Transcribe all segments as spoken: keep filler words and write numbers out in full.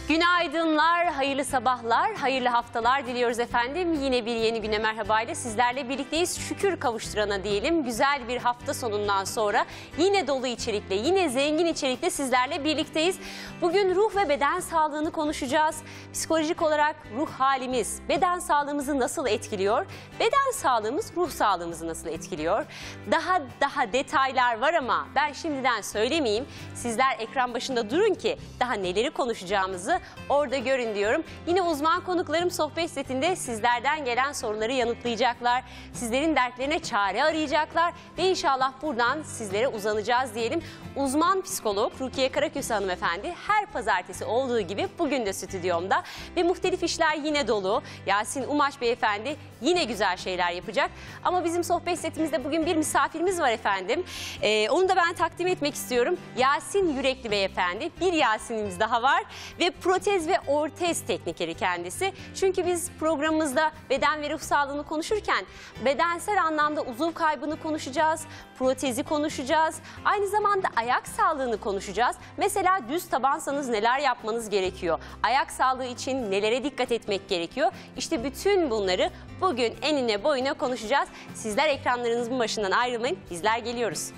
Günaydınlar, hayırlı sabahlar, hayırlı haftalar diliyoruz efendim. Yine bir yeni güne merhaba ile sizlerle birlikteyiz. Şükür kavuşturana diyelim. Güzel bir hafta sonundan sonra yine dolu içerikle, yine zengin içerikle sizlerle birlikteyiz. Bugün ruh ve beden sağlığını konuşacağız. Psikolojik olarak ruh halimiz, beden sağlığımızı nasıl etkiliyor? Beden sağlığımız ruh sağlığımızı nasıl etkiliyor? Daha daha detaylar var ama ben şimdiden söylemeyeyim. Sizler ekran başında durun ki daha neleri konuşacağımızı orada görün diyorum. Yine uzman konuklarım sohbet setinde sizlerden gelen soruları yanıtlayacaklar. Sizlerin dertlerine çare arayacaklar ve inşallah buradan sizlere uzanacağız diyelim. Uzman psikolog Rukiye Karaköse hanımefendi her pazartesi olduğu gibi bugün de stüdyomda ve muhtelif işler yine dolu. Yasin Umaç beyefendi yine güzel şeyler yapacak. Ama bizim sohbet setimizde bugün bir misafirimiz var efendim. Ee, onu da ben takdim etmek istiyorum. Yasin Yürekli beyefendi. Bir Yasin'imiz daha var ve protez ve ortez teknikeri kendisi. Çünkü biz programımızda beden ve ruh sağlığını konuşurken bedensel anlamda uzuv kaybını konuşacağız, protezi konuşacağız. Aynı zamanda ayak sağlığını konuşacağız. Mesela düz tabansanız neler yapmanız gerekiyor? Ayak sağlığı için nelere dikkat etmek gerekiyor? İşte bütün bunları bugün enine boyuna konuşacağız. Sizler ekranlarınızın başından ayrılmayın. Bizler geliyoruz.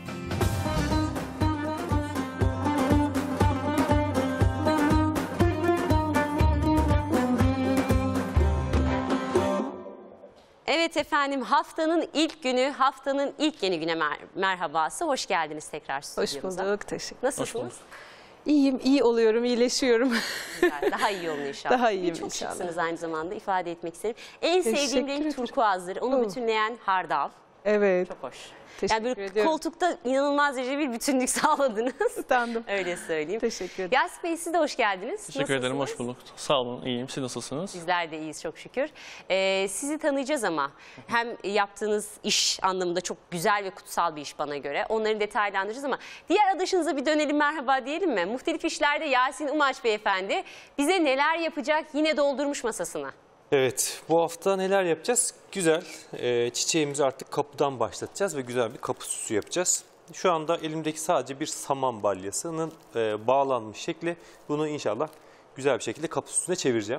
Evet efendim, haftanın ilk günü, haftanın ilk yeni güne mer merhabası. Hoş geldiniz tekrar stüdyomuza. Hoş bulduk, teşekkür ederim. Nasılsınız? İyiyim, iyi oluyorum, iyileşiyorum. Güzel, daha iyi olun inşallah. Daha iyiyim çok inşallah. şıksınız aynı zamanda, ifade etmek isterim. En sevdiğim renk turkuazdır. Onu Oh. bütünleyen hardal. Evet. Çok hoş. Teşekkür Yani böyle ediyorum. koltukta inanılmaz derece bir bütünlük sağladınız. Utandım. Öyle söyleyeyim. Teşekkür ederim. Yasin Bey, siz de hoş geldiniz. Teşekkür ederim, hoş bulduk. Sağ olun, iyiyim. Siz nasılsınız? Bizler de iyiyiz çok şükür. Ee, sizi tanıyacağız ama hem yaptığınız iş anlamında çok güzel ve kutsal bir iş bana göre. Onları detaylandıracağız ama diğer adaşınıza bir dönelim, merhaba diyelim mi? Muhtelif işlerde Yasin Umaç beyefendi bize neler yapacak, yine doldurmuş masasına. Evet, bu hafta neler yapacağız? Güzel, e, çiçeğimizi artık kapıdan başlatacağız ve güzel bir kapı süsü yapacağız. Şu anda elimdeki sadece bir saman balyasının e, bağlanmış şekli. Bunu inşallah güzel bir şekilde kapı süsüne çevireceğim.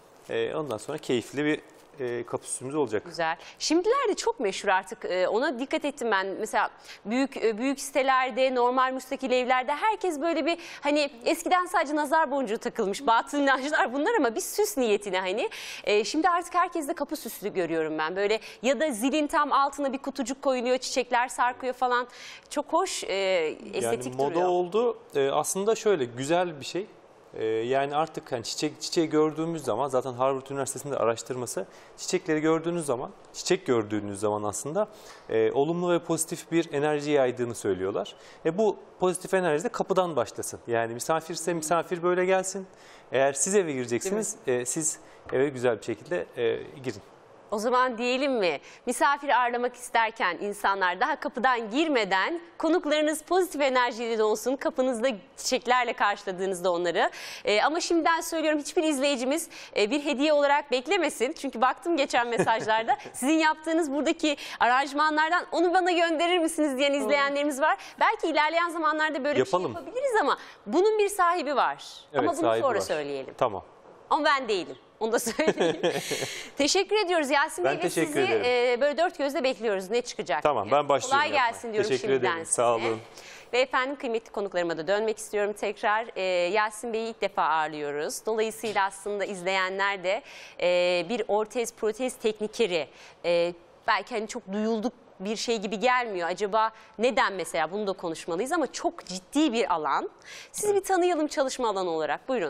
E, ondan sonra keyifli bir e, kapı süsümüz olacak. Güzel. Şimdilerde çok meşhur artık, e, ona dikkat ettim ben. Mesela büyük e, büyük sitelerde, normal müstakil evlerde herkes böyle bir, hani eskiden sadece nazar boncuğu takılmış batıl inançlar bunlar ama bir süs niyetine hani. E, şimdi artık herkeste kapı süslü görüyorum ben. Böyle ya da zilin tam altına bir kutucuk koyuluyor, çiçekler sarkıyor falan. Çok hoş, e, estetik yani moda duruyor. oldu. E, aslında şöyle güzel bir şey. Yani artık hani çiçek çiçeği gördüğümüz zaman, zaten Harvard Üniversitesi'nde araştırması, çiçekleri gördüğünüz zaman, çiçek gördüğünüz zaman aslında e, olumlu ve pozitif bir enerji yaydığını söylüyorlar. E, bu pozitif enerji de kapıdan başlasın. Yani misafirse misafir böyle gelsin. Eğer siz eve gireceksiniz, e, siz eve güzel bir şekilde e, girin. O zaman diyelim mi, misafir ağırlamak isterken insanlar daha kapıdan girmeden konuklarınız pozitif enerjiyle dolsun, kapınızda çiçeklerle karşıladığınızda onları. Ee, ama şimdiden söylüyorum, hiçbir izleyicimiz e, bir hediye olarak beklemesin. Çünkü baktım geçen mesajlarda sizin yaptığınız buradaki aranjmanlardan onu bana gönderir misiniz diyen izleyenlerimiz var. Belki ilerleyen zamanlarda böyle Yapalım. bir şey yapabiliriz ama bunun bir sahibi var. Evet, ama bunu sahibi sonra var. söyleyelim. Tamam. Ama ben değilim. Onu da söyleyeyim. Teşekkür ediyoruz Yasin Bey Ben ve teşekkür sizi ederim. e, böyle dört gözle bekliyoruz. Ne çıkacak? Tamam, ben başlıyorum Kolay yapmaya. gelsin diyorum Teşekkür şimdiden ederim, size. sağ olun. Ve efendim kıymetli konuklarıma da dönmek istiyorum tekrar. E, Yasin Bey'i ilk defa ağırlıyoruz. Dolayısıyla aslında izleyenler de e, bir ortez protez teknikeri. E, belki hani çok duyulduk bir şey gibi gelmiyor. Acaba neden mesela, bunu da konuşmalıyız ama çok ciddi bir alan. Sizi bir tanıyalım çalışma alanı olarak. Buyurun.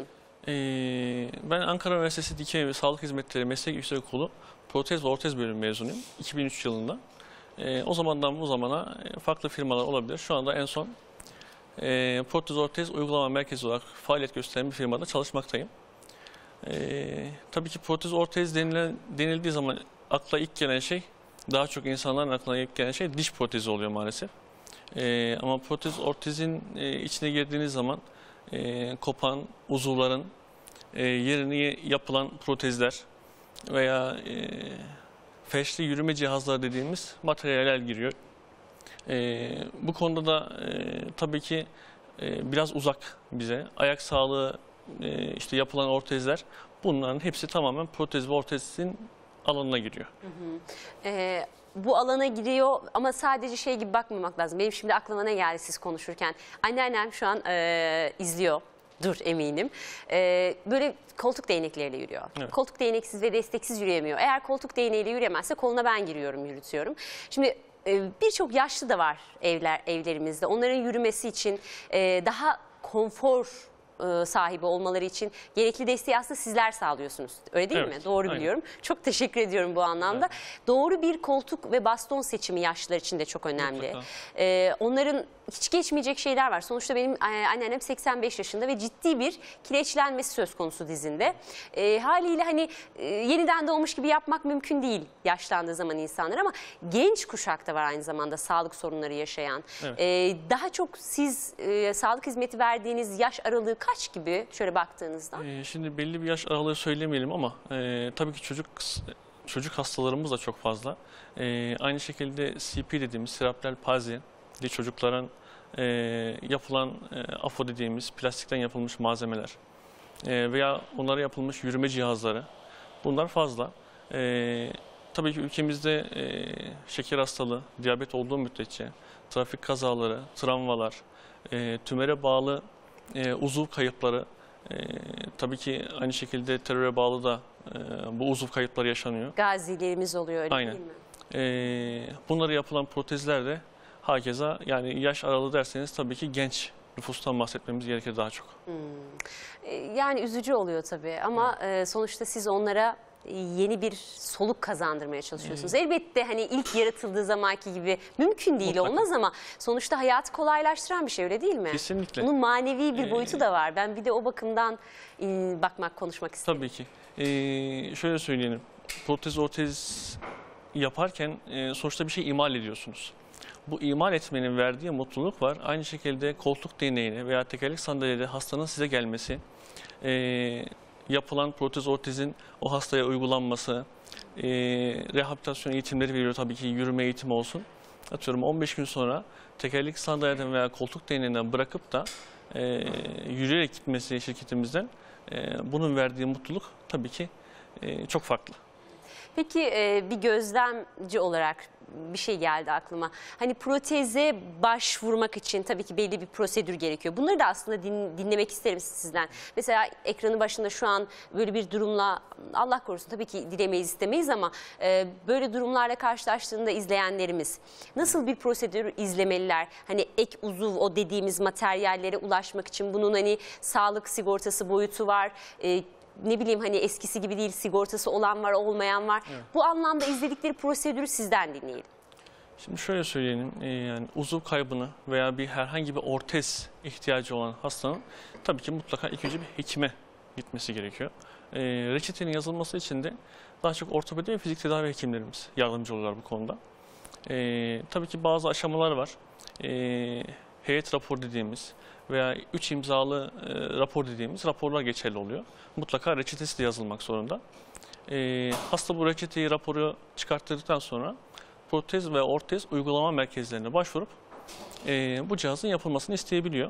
Ee, ben Ankara Üniversitesi Diken ve Sağlık Hizmetleri Meslek Yüksekokulu Protez ve Ortez bölümü mezunuyum iki bin üç yılında. Ee, o zamandan bu zamana farklı firmalar olabilir. Şu anda en son e, Protez Ortez Uygulama Merkezi olarak faaliyet gösteren bir firmada çalışmaktayım. Ee, tabii ki Protez Ortez denilen, denildiği zaman akla ilk gelen şey, daha çok insanların aklına ilk gelen şey diş protezi oluyor maalesef. Ee, ama Protez Ortez'in e, içine girdiğiniz zaman E, kopan uzuvların e, yerini yapılan protezler veya e, feşli yürüme cihazları dediğimiz materyaller giriyor. E, bu konuda da e, tabii ki e, biraz uzak bize. Ayak sağlığı e, işte yapılan ortezler, bunların hepsi tamamen protez ve ortezin alanına giriyor. Ee, bu alana giriyor ama sadece şey gibi bakmamak lazım. Benim şimdi aklıma ne geldi siz konuşurken? Anneannem şu an e, izliyor. Dur eminim. Ee, böyle koltuk değnekleriyle yürüyor. Evet. Koltuk değneksiz ve desteksiz yürüyemiyor. Eğer koltuk değneğiyle yürüyemezse koluna ben giriyorum, yürütüyorum. Şimdi e, birçok yaşlı da var evler evlerimizde. Onların yürümesi için e, daha konfor e, sahibi olmaları için gerekli desteği aslında sizler sağlıyorsunuz. Öyle değil Evet, mi? Doğru aynen. biliyorum. Çok teşekkür ediyorum bu anlamda. Doğru bir koltuk ve baston seçimi yaşlılar için de çok önemli. Mutlaka. Ee, onların hiç geçmeyecek şeyler var. Sonuçta benim e, anneannem seksen beş yaşında ve ciddi bir kireçlenmesi söz konusu dizinde. E, haliyle hani e, yeniden doğmuş gibi yapmak mümkün değil yaşlandığı zaman insanlar, ama genç kuşakta var aynı zamanda sağlık sorunları yaşayan. Evet. E, daha çok siz e, sağlık hizmeti verdiğiniz yaş aralığı kaç gibi şöyle baktığınızda? Ee, şimdi belli bir yaş aralığı söylemeyelim ama e, tabii ki çocuk çocuk hastalarımız da çok fazla. E, aynı şekilde C P dediğimiz serebral palsi, de çocukların e, yapılan e, A F O dediğimiz plastikten yapılmış malzemeler e, veya onlara yapılmış yürüme cihazları, bunlar fazla. E, tabii ki ülkemizde e, şeker hastalığı, diyabet olduğu müddetçe trafik kazaları, travmalar, e, tümöre bağlı e, uzuv kayıpları, e, tabii ki aynı şekilde teröre bağlı da e, bu uzuv kayıpları yaşanıyor. Gazilerimiz oluyor öyle Aynen. değil mi? E, bunları yapılan protezler de hakeza, yani yaş aralığı derseniz tabii ki genç nüfustan bahsetmemiz gerekir daha çok. E, Yani üzücü oluyor tabii ama e, sonuçta siz onlara yeni bir soluk kazandırmaya çalışıyorsunuz. Elbette hani ilk yaratıldığı zamanki gibi mümkün değil, Mutlaka. olmaz, ama sonuçta hayatı kolaylaştıran bir şey, öyle değil mi? Kesinlikle. Bunun manevi bir Ee, boyutu da var. Ben bir de o bakımdan e, bakmak, konuşmak istedim. Tabii ki. E, şöyle söyleyelim, protez ortez yaparken e, sonuçta bir şey imal ediyorsunuz. Bu imal etmenin verdiği mutluluk var. Aynı şekilde koltuk değneğine veya tekerlek sandalyede hastanın size gelmesi, e, yapılan protez ortezin o hastaya uygulanması, e, rehabilitasyon eğitimleri veriyor, tabii ki yürüme eğitimi olsun. Atıyorum on beş gün sonra tekerlek sandalyeden veya koltuk değneğinden bırakıp da e, yürüyerek gitmesi şirketimizden, e, bunun verdiği mutluluk tabii ki e, çok farklı. Peki e, bir gözlemci olarak bir şey geldi aklıma. Hani proteze başvurmak için tabii ki belli bir prosedür gerekiyor. Bunları da aslında din, dinlemek isterim sizden. Mesela ekranın başında şu an böyle bir durumla, Allah korusun tabii ki dilemeyiz, istemeyiz, ama e, böyle durumlarla karşılaştığında izleyenlerimiz nasıl bir prosedür izlemeliler? Hani ek uzuv, o dediğimiz materyallere ulaşmak için bunun hani sağlık sigortası boyutu var. E, ne bileyim hani eskisi gibi değil, sigortası olan var, olmayan var. Evet. Bu anlamda izledikleri prosedürü sizden dinleyelim. Şimdi şöyle söyleyelim, e, yani uzuv kaybını veya bir herhangi bir ortez ihtiyacı olan hastanın tabii ki mutlaka ilk önce bir hekime gitmesi gerekiyor. E, reçetenin yazılması için de daha çok ortopedi ve fizik tedavi hekimlerimiz yardımcı oluyorlar bu konuda. E, tabii ki bazı aşamalar var. E, heyet rapor dediğimiz veya üç imzalı e, rapor dediğimiz raporlar geçerli oluyor. Mutlaka reçetesi de yazılmak zorunda. E, hasta bu reçeteyi, raporu çıkarttıktan sonra protez ve ortez uygulama merkezlerine başvurup e, bu cihazın yapılmasını isteyebiliyor.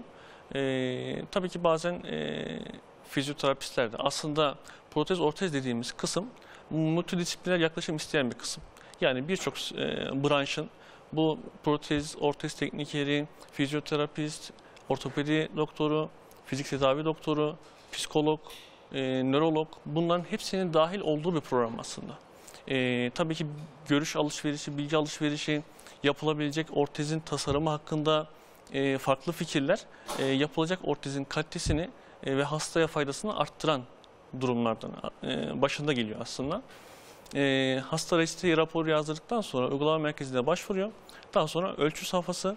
E, tabii ki bazen e, fizyoterapistler de aslında protez ortez dediğimiz kısım multidisipliner yaklaşım isteyen bir kısım. Yani birçok e, branşın bu protez ortez teknikeri, fizyoterapist, ortopedi doktoru, fizik tedavi doktoru, psikolog, e, nörolog, bunların hepsinin dahil olduğu bir program aslında. E, tabii ki görüş alışverişi, bilgi alışverişi, yapılabilecek ortezin tasarımı hakkında e, farklı fikirler, e, yapılacak ortezin kalitesini e, ve hastaya faydasını arttıran durumlardan e, başında geliyor aslında. E, hasta reçeteyi, raporu yazdırdıktan sonra uygulama merkezine başvuruyor. Daha sonra ölçü safhası,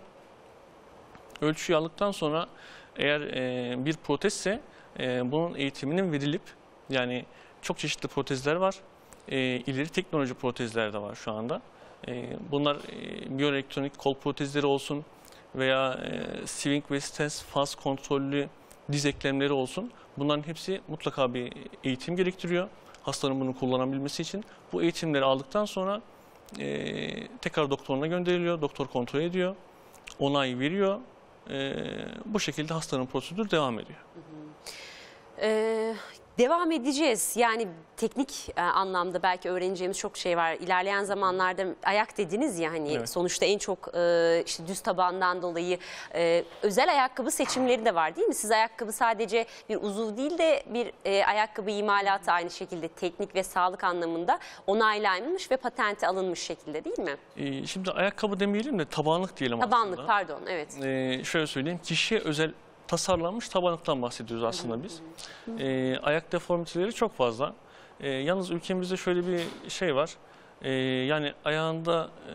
ölçüyü aldıktan sonra eğer e, bir protezse e, bunun eğitiminin verilip, yani çok çeşitli protezler var. E, ileri teknoloji protezler de var şu anda. E, bunlar e, biyoelektronik kol protezleri olsun veya e, swing ve stance faz kontrollü diz eklemleri olsun. Bunların hepsi mutlaka bir eğitim gerektiriyor hastanın bunu kullanabilmesi için. Bu eğitimleri aldıktan sonra e, tekrar doktoruna gönderiliyor. Doktor kontrol ediyor, onay veriyor. E, bu şekilde hastanın prosedürü devam ediyor. Ee, devam edeceğiz. Yani teknik e, anlamda belki öğreneceğimiz çok şey var. İlerleyen zamanlarda ayak dediniz ya hani Evet. sonuçta en çok e, işte düz tabandan dolayı e, özel ayakkabı seçimleri de var değil mi? Siz ayakkabı sadece bir uzuv değil de bir e, ayakkabı imalatı aynı şekilde teknik ve sağlık anlamında onaylanmış ve patente alınmış şekilde değil mi? Ee, şimdi ayakkabı demeyelim de tabanlık diyelim Tabanlık aslında. pardon evet. Ee, şöyle söyleyeyim, kişiye özel tasarlanmış tabanlıktan bahsediyoruz aslında biz. Ee, ayak deformiteleri çok fazla. Ee, yalnız ülkemizde şöyle bir şey var. Ee, yani ayağında e,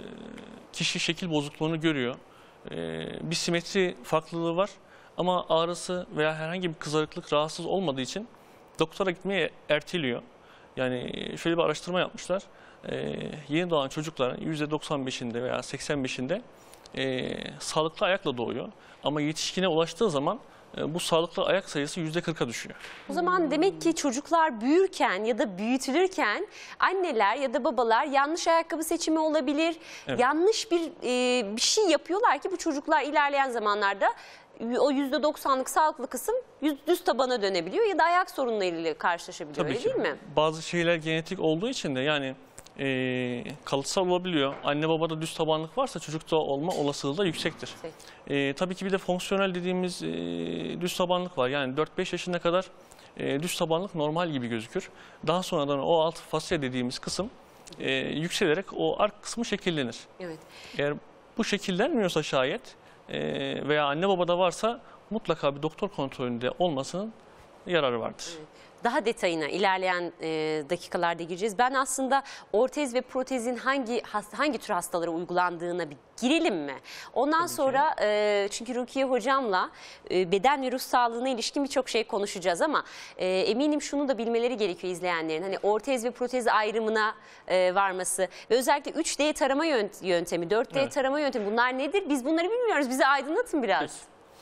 kişi şekil bozukluğunu görüyor. Ee, bir simetri farklılığı var. Ama ağrısı veya herhangi bir kızarıklık rahatsız olmadığı için doktora gitmeye erteliyor. Yani şöyle bir araştırma yapmışlar. Ee, yeni doğan çocukların yüzde doksan beşinde veya seksen beşinde e, sağlıklı ayakla doğuyor. Ama yetişkine ulaştığı zaman e, bu sağlıklı ayak sayısı yüzde kırka düşüyor. O zaman demek ki çocuklar büyürken ya da büyütülürken anneler ya da babalar yanlış ayakkabı seçimi olabilir. Evet. Yanlış bir e, bir şey yapıyorlar ki bu çocuklar ilerleyen zamanlarda o yüzde doksanlık sağlıklı kısım yüz, düz tabana dönebiliyor ya da ayak sorunlarıyla karşılaşabiliyor Tabii öyle ki. değil mi? Bazı şeyler genetik olduğu için de yani e, kalıtsal olabiliyor. Anne babada düz tabanlık varsa çocukta olma olasılığı da yüksektir. Evet. E, tabii ki bir de fonksiyonel dediğimiz e, düz tabanlık var. Yani dört beş yaşına kadar e, düz tabanlık normal gibi gözükür. Daha sonradan o alt fasya dediğimiz kısım e, yükselerek o ark kısmı şekillenir. Evet. Eğer bu şekillenmiyorsa şayet e, veya anne babada varsa mutlaka bir doktor kontrolünde olmasının yararı vardır. Daha detayına ilerleyen e, dakikalarda gireceğiz. Ben aslında ortez ve protezin hangi has- hangi tür hastalara uygulandığına bir girelim mi? Ondan sonra e, çünkü Rukiye hocamla e, beden ve ruh sağlığına ilişkin birçok şey konuşacağız ama e, eminim şunu da bilmeleri gerekiyor izleyenlerin. Hani ortez ve protez ayrımına e, varması ve özellikle üç D tarama yönt- yöntemi, dört D Evet. tarama yöntemi bunlar nedir? Biz bunları bilmiyoruz. Bizi aydınlatın biraz.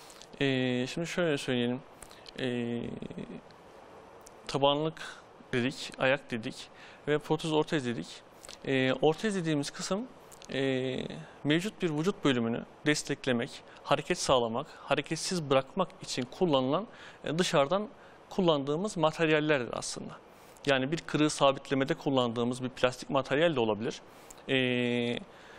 E, şimdi şöyle söyleyelim. E, tabanlık dedik, ayak dedik ve protez ortez dedik. E, ortez dediğimiz kısım e, mevcut bir vücut bölümünü desteklemek, hareket sağlamak, hareketsiz bırakmak için kullanılan e, dışarıdan kullandığımız materyallerdir aslında. Yani bir kırığı sabitlemede kullandığımız bir plastik materyal de olabilir. E,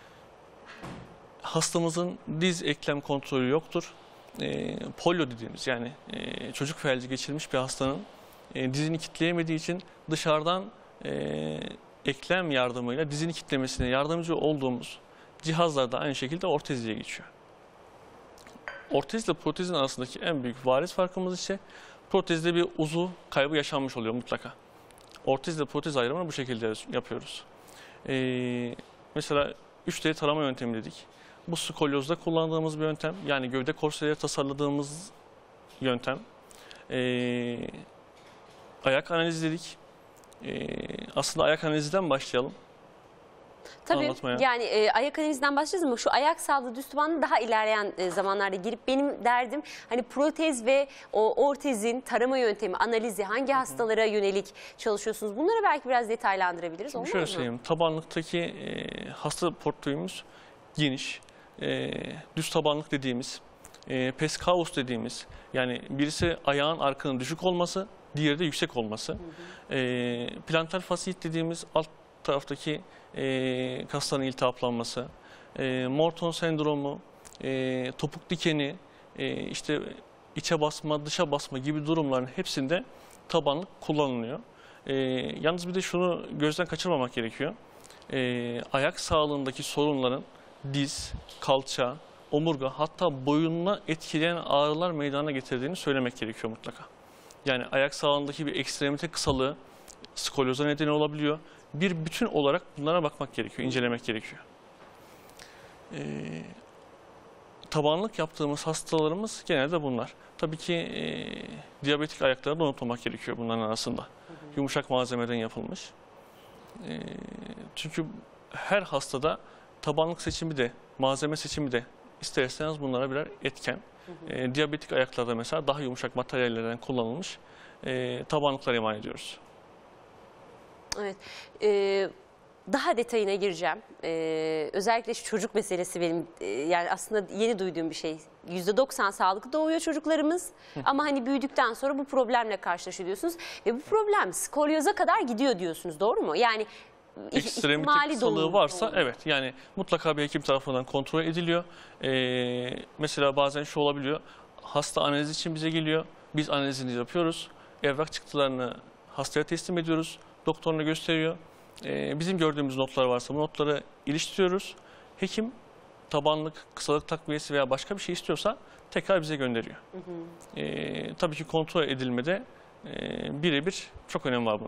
hastamızın diz eklem kontrolü yoktur. E, polio dediğimiz yani e, çocuk felci geçirmiş bir hastanın e, dizini kitleyemediği için dışarıdan e, eklem yardımıyla dizini kitlemesine yardımcı olduğumuz cihazlar da aynı şekilde ortez diye geçiyor. Ortez ile protezin arasındaki en büyük bariz farkımız ise protezde bir uzuv kaybı yaşanmış oluyor mutlaka. Ortez ile protez ayrımını bu şekilde yapıyoruz. E, mesela üç D tarama yöntemi dedik. Bu skolyozda kullandığımız bir yöntem. Yani gövde korseleri tasarladığımız yöntem. Ee, ayak analizi dedik. Ee, aslında ayak analizinden başlayalım. Tabii Anlatmaya. yani e, ayak analizden başlayacağız ama şu ayak sağlığı düz tabanı daha ilerleyen e, zamanlarda girip benim derdim hani protez ve o ortezin tarama yöntemi, analizi hangi hastalara yönelik çalışıyorsunuz? Bunları belki biraz detaylandırabiliriz. Şimdi Olmaz şöyle mı? söyleyeyim. Tabanlıktaki e, hasta portföyümüz geniş. E, düz tabanlık dediğimiz, e, peskavus dediğimiz yani birisi ayağın arkanın düşük olması, diğeri de yüksek olması. Hı hı. E, plantar fasit dediğimiz alt taraftaki e, kasların iltihaplanması, e, Morton sendromu, e, topuk dikeni, e, işte içe basma, dışa basma gibi durumların hepsinde tabanlık kullanılıyor. E, yalnız bir de şunu gözden kaçırmamak gerekiyor. E, ayak sağlığındaki sorunların diz, kalça, omurga hatta boyununa etkileyen ağrılar meydana getirdiğini söylemek gerekiyor mutlaka. Yani ayak sağlığındaki bir ekstremite kısalığı skolyoza nedeni olabiliyor. Bir bütün olarak bunlara bakmak gerekiyor, incelemek gerekiyor. Ee, tabanlık yaptığımız hastalarımız genelde bunlar. Tabii ki e, diyabetik ayakları da unutmamak gerekiyor bunların arasında. Hı hı. Yumuşak malzemeden yapılmış. E, çünkü her hastada tabanlık seçimi de, malzeme seçimi de ister istemez bunlara birer etken. Hı hı. E, diyabetik ayaklarda mesela daha yumuşak materyallerden kullanılmış e, tabanlıklar imal ediyoruz. Evet. Ee, Daha detayına gireceğim. Ee, özellikle şu çocuk meselesi benim e, yani aslında yeni duyduğum bir şey. yüzde doksan sağlıklı doğuyor çocuklarımız ama hani büyüdükten sonra bu problemle karşılaşıyor diyorsunuz. Ve bu problem skolyoza kadar gidiyor diyorsunuz, doğru mu? Yani ekstremite ihtimali kısalığı doğru- varsa doğru. evet, yani mutlaka bir hekim tarafından kontrol ediliyor. Ee, mesela bazen şu olabiliyor. Hasta analiz için bize geliyor. Biz analizini yapıyoruz. Evrak çıktılarını hastaya teslim ediyoruz. Doktoruna gösteriyor. Ee, bizim gördüğümüz notlar varsa bu notları iliştiriyoruz. Hekim tabanlık, kısalık takviyesi veya başka bir şey istiyorsa tekrar bize gönderiyor. Hı hı. Ee, tabii ki kontrol edilmede e, birebir çok önem var bunun.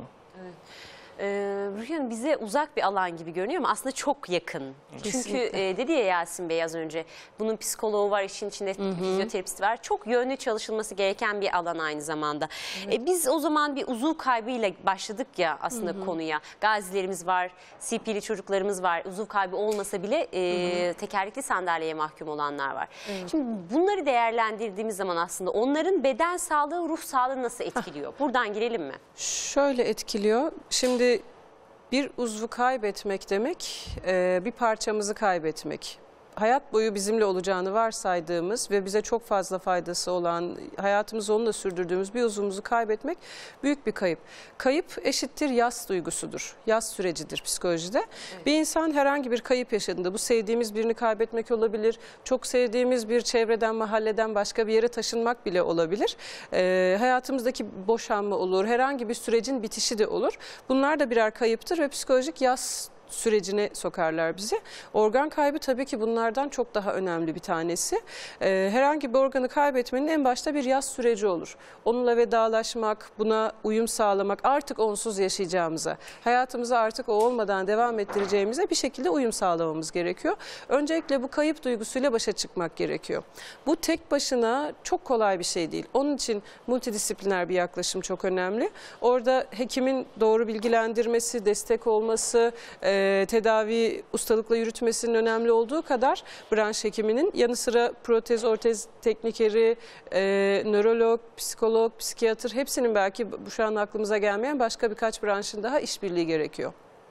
Ee, Ruhiye Hanım, bize uzak bir alan gibi görünüyor ama aslında çok yakın. Çünkü Kesinlikle. e, dedi ya Yasin Bey az önce, bunun psikoloğu var, işin içinde fizyoterapisti var. Çok yönlü çalışılması gereken bir alan aynı zamanda. E, biz o zaman bir uzuv kaybıyla başladık ya aslında Hı -hı. konuya. Gazilerimiz var, C P'li çocuklarımız var. Uzuv kaybı olmasa bile e, tekerlekli sandalyeye mahkum olanlar var. Evet. Şimdi bunları değerlendirdiğimiz zaman aslında onların beden sağlığı, ruh sağlığı nasıl etkiliyor? Buradan girelim mi? Şöyle etkiliyor. Şimdi bir uzvu kaybetmek demek, bir parçamızı kaybetmek. Hayat boyu bizimle olacağını varsaydığımız ve bize çok fazla faydası olan, hayatımızı onunla sürdürdüğümüz bir uzvumuzu kaybetmek büyük bir kayıp. Kayıp eşittir yas duygusudur, yas sürecidir psikolojide. Evet. Bir insan herhangi bir kayıp yaşadığında, bu sevdiğimiz birini kaybetmek olabilir, çok sevdiğimiz bir çevreden, mahalleden başka bir yere taşınmak bile olabilir. Ee, hayatımızdaki boşanma olur, herhangi bir sürecin bitişi de olur. Bunlar da birer kayıptır ve psikolojik yas sürecine sokarlar bizi. Organ kaybı tabii ki bunlardan çok daha önemli bir tanesi. Ee, herhangi bir organı kaybetmenin en başta bir yas süreci olur. Onunla vedalaşmak, buna uyum sağlamak, artık onsuz yaşayacağımıza, hayatımızı artık o olmadan devam ettireceğimize bir şekilde uyum sağlamamız gerekiyor. Öncelikle bu kayıp duygusuyla başa çıkmak gerekiyor. Bu tek başına çok kolay bir şey değil. Onun için multidisipliner bir yaklaşım çok önemli. Orada hekimin doğru bilgilendirmesi, destek olması, e, tedavi ustalıkla yürütmesinin önemli olduğu kadar branş hekiminin yanı sıra protez, ortez teknikeri, e, nörolog, psikolog, psikiyatr, hepsinin belki bu şu an aklımıza gelmeyen başka birkaç branşın daha işbirliği gerekiyor.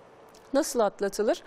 Nasıl atlatılır?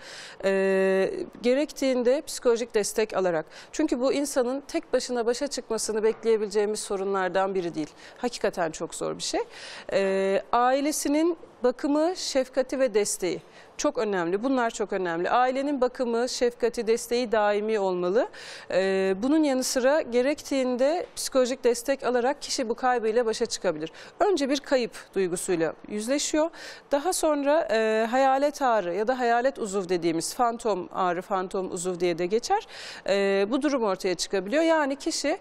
Ee, gerektiğinde psikolojik destek alarak. Çünkü bu insanın tek başına başa çıkmasını bekleyebileceğimiz sorunlardan biri değil. Hakikaten çok zor bir şey. Ee, ailesinin bakımı, şefkati ve desteği çok önemli. Bunlar çok önemli. Ailenin bakımı, şefkati, desteği daimi olmalı. Ee, bunun yanı sıra gerektiğinde psikolojik destek alarak kişi bu kaybıyla başa çıkabilir. Önce bir kayıp duygusuyla yüzleşiyor. Daha sonra e, hayalet ağrı ya da hayalet uzuv dediğimiz fantom ağrı, fantom uzuv diye de geçer. E, bu durum ortaya çıkabiliyor. Yani kişi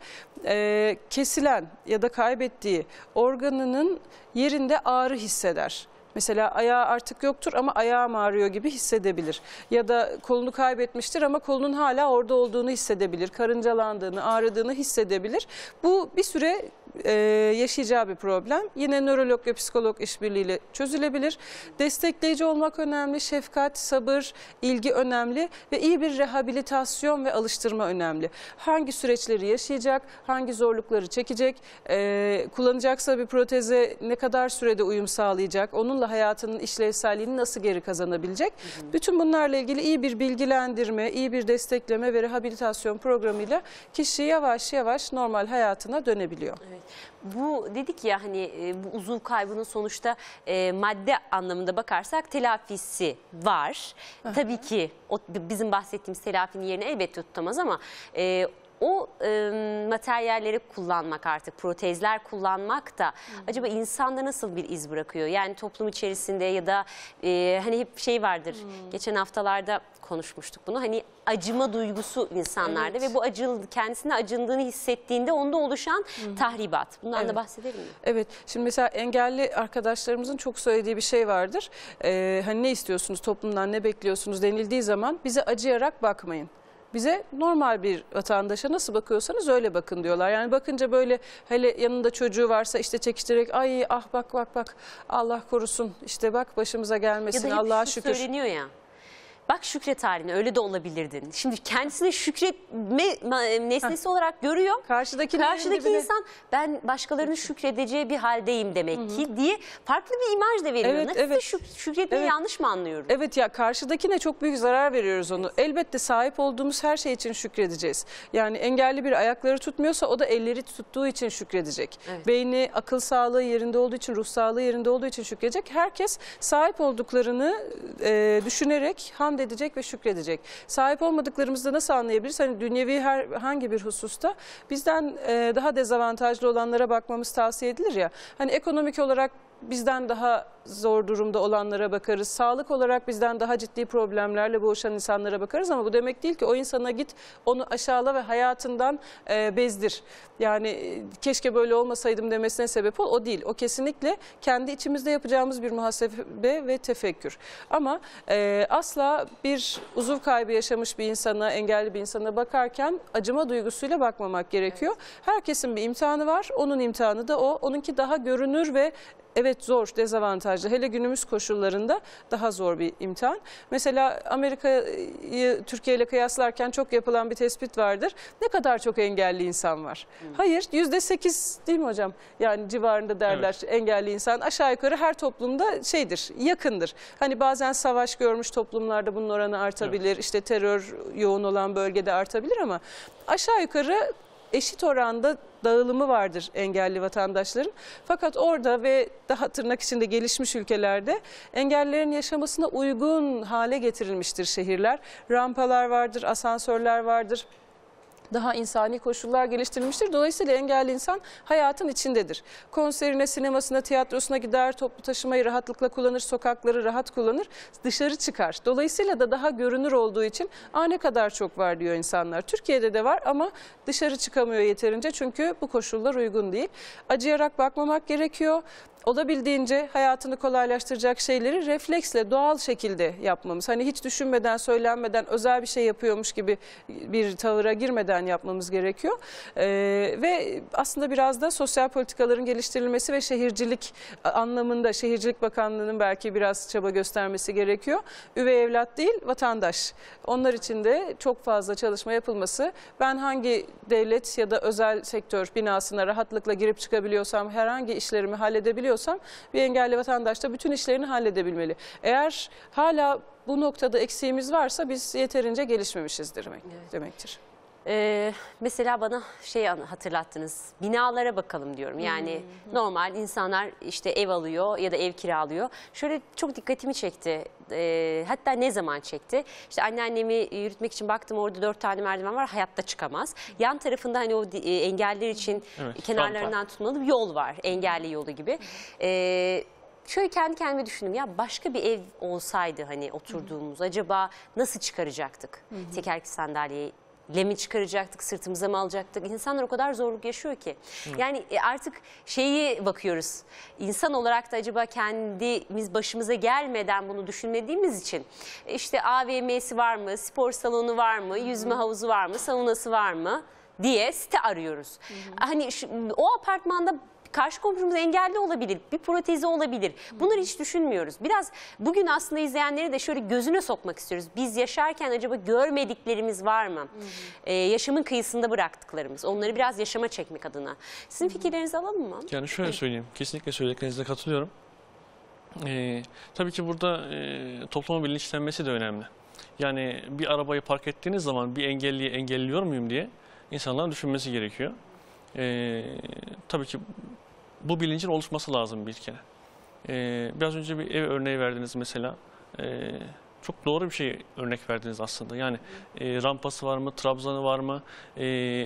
e, kesilen ya da kaybettiği organının yerinde ağrı hisseder. Mesela ayağı artık yoktur ama ayağım ağrıyor gibi hissedebilir. Ya da kolunu kaybetmiştir ama kolunun hala orada olduğunu hissedebilir. Karıncalandığını, ağrıdığını hissedebilir. Bu bir süre e, yaşayacağı bir problem. Yine nörolog ve psikolog işbirliğiyle çözülebilir. Destekleyici olmak önemli. Şefkat, sabır, ilgi önemli ve iyi bir rehabilitasyon ve alıştırma önemli. Hangi süreçleri yaşayacak, hangi zorlukları çekecek, e, kullanacaksa bir proteze ne kadar sürede uyum sağlayacak, onunla hayatının işlevselliğini nasıl geri kazanabilecek? Hı hı. Bütün bunlarla ilgili iyi bir bilgilendirme, iyi bir destekleme ve rehabilitasyon programıyla kişi yavaş yavaş normal hayatına dönebiliyor. Evet. Bu dedik ya hani bu uzuv kaybının sonuçta e, madde anlamında bakarsak telafisi var. Hı hı. Tabii ki o, bizim bahsettiğimiz telafinin yerini elbette tutamaz ama e, o e, materyalleri kullanmak, artık protezler kullanmak da Hı. acaba insanda nasıl bir iz bırakıyor? Yani toplum içerisinde ya da e, hani hep şey vardır. Hı. Geçen haftalarda konuşmuştuk bunu. Hani acıma duygusu insanlarda evet. ve bu acı, kendisine acındığını hissettiğinde onda oluşan Hı. tahribat. Bundan evet. da bahsedelim mi? Evet. Şimdi mesela engelli arkadaşlarımızın çok söylediği bir şey vardır. Ee, hani ne istiyorsunuz, toplumdan ne bekliyorsunuz denildiği zaman bize acıyarak bakmayın. Bize normal bir vatandaşa nasıl bakıyorsanız öyle bakın diyorlar. Yani bakınca böyle, hele yanında çocuğu varsa işte çekiştirerek ay ah bak bak bak Allah korusun işte bak başımıza gelmesin Allah'a şükür. Ya da hep şu söyleniyor ya. Bak şükret haline, öyle de olabilirdin. Şimdi kendisini şükretme ma- nesnesi olarak görüyor. Karşıdaki, Karşıdaki insan ben başkalarını şükredeceği bir haldeyim demek ki diye farklı bir imaj da veriyor. Evet, Nasıl evet. şük- şükretmeyi Evet. yanlış mı anlıyorum? Evet ya, karşıdakine çok büyük zarar veriyoruz onu. Elbette sahip olduğumuz her şey için şükredeceğiz. Yani engelli bir ayakları tutmuyorsa o da elleri tuttuğu için şükredecek. Evet. Beyni, akıl sağlığı yerinde olduğu için, ruh sağlığı yerinde olduğu için şükredecek. Herkes sahip olduklarını e, düşünerek hamd edecek ve şükredecek. Sahip olmadıklarımızda nasıl anlayabiliriz? Hani dünyevi herhangi bir hususta bizden e, daha dezavantajlı olanlara bakmamız tavsiye edilir ya. Hani ekonomik olarak bizden daha zor durumda olanlara bakarız. Sağlık olarak bizden daha ciddi problemlerle boğuşan insanlara bakarız ama bu demek değil ki o insana git, onu aşağıla ve hayatından e, bezdir. Yani e, keşke böyle olmasaydım demesine sebep ol. O değil. O kesinlikle kendi içimizde yapacağımız bir muhasebe ve tefekkür. Ama e, asla bir uzuv kaybı yaşamış bir insana, engelli bir insana bakarken acıma duygusuyla bakmamak gerekiyor. Herkesin bir imtihanı var. Onun imtihanı da o. Onunki daha görünür ve evet zor, dezavantajlı. Hele günümüz koşullarında daha zor bir imtihan. Mesela Amerika'yı Türkiye ile kıyaslarken çok yapılan bir tespit vardır. Ne kadar çok engelli insan var? Hmm. Hayır, yüzde sekiz değil mi hocam? Yani civarında derler, evet. Engelli insan aşağı yukarı her toplumda şeydir, yakındır. Hani bazen savaş görmüş toplumlarda bunun oranı artabilir. Evet. İşte terör yoğun olan bölgede artabilir ama aşağı yukarı eşit oranda dağılımı vardır engelli vatandaşların. Fakat orada ve daha tırnak içinde gelişmiş ülkelerde engellilerin yaşamasına uygun hale getirilmiştir şehirler. Rampalar vardır, asansörler vardır. Daha insani koşullar geliştirilmiştir. Dolayısıyla engelli insan hayatın içindedir. Konserine, sinemasına, tiyatrosuna gider, toplu taşımayı rahatlıkla kullanır, sokakları rahat kullanır, dışarı çıkar. Dolayısıyla da daha görünür olduğu için aa ne kadar çok var diyor insanlar. Türkiye'de de var ama dışarı çıkamıyor yeterince çünkü bu koşullar uygun değil. Acıyarak bakmamak gerekiyor. Olabildiğince hayatını kolaylaştıracak şeyleri refleksle, doğal şekilde yapmamız. Hani hiç düşünmeden, söylenmeden, özel bir şey yapıyormuş gibi bir tavıra girmeden yapmamız gerekiyor. Ee, ve aslında biraz da sosyal politikaların geliştirilmesi ve şehircilik anlamında, Şehircilik Bakanlığı'nın belki biraz çaba göstermesi gerekiyor. Üvey evlat değil, vatandaş. Onlar için de çok fazla çalışma yapılması. Ben hangi devlet ya da özel sektör binasına rahatlıkla girip çıkabiliyorsam, herhangi işlerimi halledebiliyorsam, bir engelli vatandaş da bütün işlerini halledebilmeli. Eğer hala bu noktada eksiğimiz varsa biz yeterince gelişmemişizdir demek, evet. demektir. Ee, mesela bana şey hatırlattınız, binalara bakalım diyorum. Yani hmm. normal insanlar işte ev alıyor ya da ev kiralıyor. Şöyle çok dikkatimi çekti. Ee, hatta ne zaman çekti? İşte anneannemi yürütmek için baktım, orada dört tane merdiven var, hayatta çıkamaz. Yan tarafında hani o e, engelliler için evet, kenarlarından tutmalı bir yol var, engelli yolu gibi. Ee, Şöyle kendi kendime düşündüm, ya başka bir ev olsaydı hani oturduğumuz, hı hı. acaba nasıl çıkaracaktık? Hı hı. Tekerlekli sandalyeyi ile mi çıkaracaktık, sırtımıza mı alacaktık? İnsanlar o kadar zorluk yaşıyor ki. Hı. Yani artık şeyi bakıyoruz, insan olarak da acaba kendimiz başımıza gelmeden bunu düşünmediğimiz için işte A V M'si var mı, spor salonu var mı, yüzme havuzu var mı, saunası var mı diye site arıyoruz. Hı hı. Hani şu, o apartmanda karşı komşumuz engelli olabilir, bir protezi olabilir. Bunları hiç düşünmüyoruz. Biraz bugün aslında izleyenleri de şöyle gözüne sokmak istiyoruz. Biz yaşarken acaba görmediklerimiz var mı? Hı hı. Ee, yaşamın kıyısında bıraktıklarımız. Onları biraz yaşama çekmek adına. Sizin fikirlerinizi alalım mı? Yani şöyle söyleyeyim. Kesinlikle söylediklerinize katılıyorum. Ee, tabii ki burada e, toplumun bilinçlenmesi de önemli. Yani bir arabayı park ettiğiniz zaman bir engelliyi engelliyor muyum diye insanların düşünmesi gerekiyor. Ee, tabii ki bu bilincin oluşması lazım bir kere. Ee, biraz önce bir ev örneği verdiniz mesela. Ee, çok doğru bir şey örnek verdiniz aslında. Yani e, rampası var mı, trabzanı var mı, e,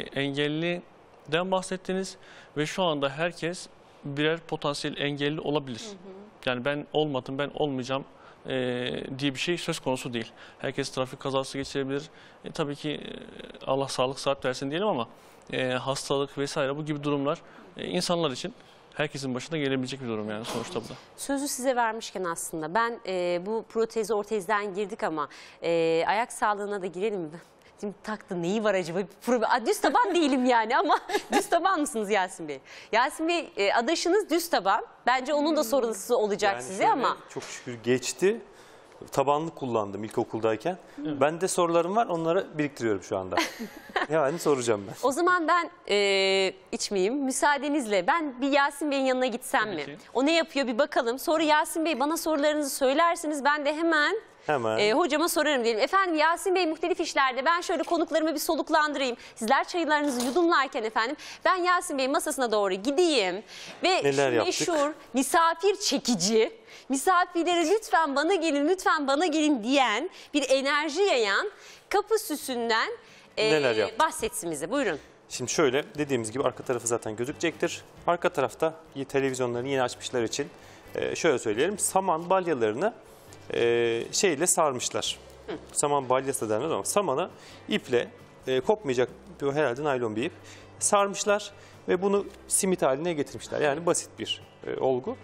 engelliden bahsettiniz ve şu anda herkes birer potansiyel engelli olabilir. Hı hı. Yani ben olmadım, ben olmayacağım e, diye bir şey söz konusu değil. Herkes trafik kazası geçirebilir. E, tabii ki e, Allah sağlık sıhhat versin diyelim ama e, hastalık vesaire bu gibi durumlar e, insanlar için herkesin başına gelebilecek bir durum yani sonuçta bu da. Sözü size vermişken aslında ben e, bu protezi ortezden girdik ama e, ayak sağlığına da girelim mi? Şimdi taktı neyi var acaba? Düz taban değilim yani ama düz taban mısınız Yasin Bey? Yasin Bey e, adaşınız düz taban. Bence onun da sorusu olacak yani size ama. Çok şükür geçti. tabanlı kullandım ilkokuldayken. Ben de sorularım var, onları biriktiriyorum şu anda. Yani soracağım ben. O zaman ben e, içmeyeyim. Müsaadenizle ben bir Yasin Bey'in yanına gitsem Tabii mi? ki. O ne yapıyor bir bakalım. Sonra Yasin Bey bana sorularınızı söylersiniz. Ben de hemen Hemen. e, hocama sorarım diyelim. Efendim Yasin Bey muhtelif işlerde, ben şöyle konuklarımı bir soluklandırayım. Sizler çaylarınızı yudumlarken efendim ben Yasin Bey'in masasına doğru gideyim. Ve Neler şu yaptık? meşhur misafir çekici, misafirlere lütfen bana gelin, lütfen bana gelin diyen bir enerji yayan kapı süsünden e, Neler yaptık? bahsetsin bize. Buyurun. Şimdi şöyle, dediğimiz gibi arka tarafı zaten gözükecektir. Arka tarafta y- televizyonlarını yeni açmışlar için e, şöyle söyleyelim. Saman balyalarını e, şeyle sarmışlar. Saman balyası da denmez ama samanı iple e, kopmayacak bir, herhalde naylon bir ip sarmışlar ve bunu simit haline getirmişler. Yani basit bir e, olgu.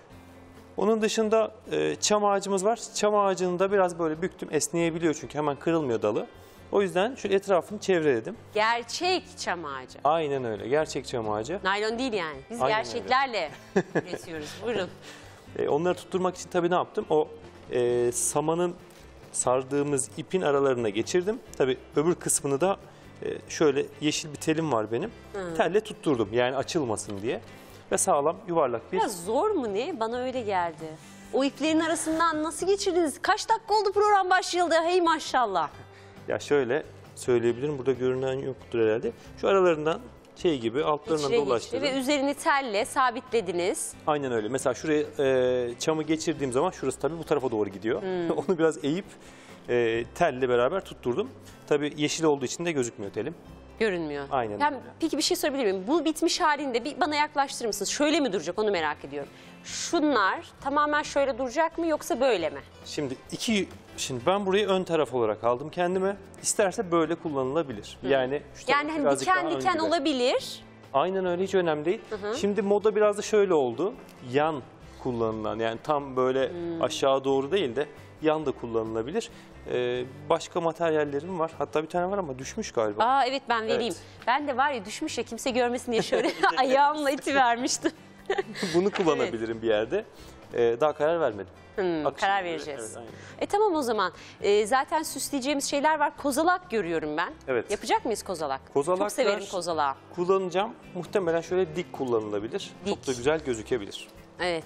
Onun dışında e, çam ağacımız var. Çam ağacını da biraz böyle büktüm, esneyebiliyor çünkü hemen kırılmıyor dalı. O yüzden şu etrafını çevreledim. Gerçek çam ağacı. Aynen öyle. Gerçek çam ağacı. Naylon değil yani. Biz Aynen gerçeklerle üretiyoruz. Buyurun. E, onları tutturmak için tabii ne yaptım? O e, samanın sardığımız ipin aralarına geçirdim. Tabii öbür kısmını da e, şöyle yeşil bir telim var benim. Telle tutturdum yani açılmasın diye. Ve sağlam yuvarlak bir... Biraz zor mu ne? Bana öyle geldi. O iplerin arasından nasıl geçirdiniz? Kaç dakika oldu program başlayalı? Hey maşallah. Ya şöyle söyleyebilirim. Burada görünen yoktur herhalde. Şu aralarından şey gibi altlarından İçine geçti dolaştırdım. ve üzerini telle sabitlediniz. Aynen öyle. Mesela şuraya e, çamı geçirdiğim zaman şurası tabii bu tarafa doğru gidiyor. Onu biraz eğip e, telle beraber tutturdum. Tabii yeşil olduğu için de gözükmüyor telim. Görünmüyor. Aynen Yani, öyle. peki bir şey sorabilir miyim? Bu bitmiş halinde bir bana yaklaştırır mısınız? Şöyle mi duracak onu merak ediyorum. Şunlar tamamen şöyle duracak mı yoksa böyle mi? Şimdi iki şimdi ben burayı ön taraf olarak aldım kendime. İsterse böyle kullanılabilir. Yani şu Yani taraf hani birazcık diken daha diken önceden. olabilir. Aynen öyle, hiç önemli değil. Şimdi moda biraz da şöyle oldu. Yan kullanılan, yani tam böyle Hmm. aşağı doğru değil de yan da kullanılabilir. Ee, başka materyallerim var. Hatta bir tane var ama düşmüş galiba. Aa evet ben vereyim. Evet. Ben de var ya düşmüş ya kimse görmesin diye şöyle ayağımla iti vermiştim. Bunu kullanabilirim bir yerde. Ee, daha karar vermedim. Hmm, Akışına karar göre, vereceğiz. evet, aynen. E tamam o zaman. E, zaten süsleyeceğimiz şeyler var. Kozalak görüyorum ben. Evet. Yapacak mıyız kozalak? Kozalaklar- Çok severim kozalağı. Kullanacağım. Muhtemelen şöyle dik kullanılabilir. Dik. Çok da güzel gözükebilir. Evet.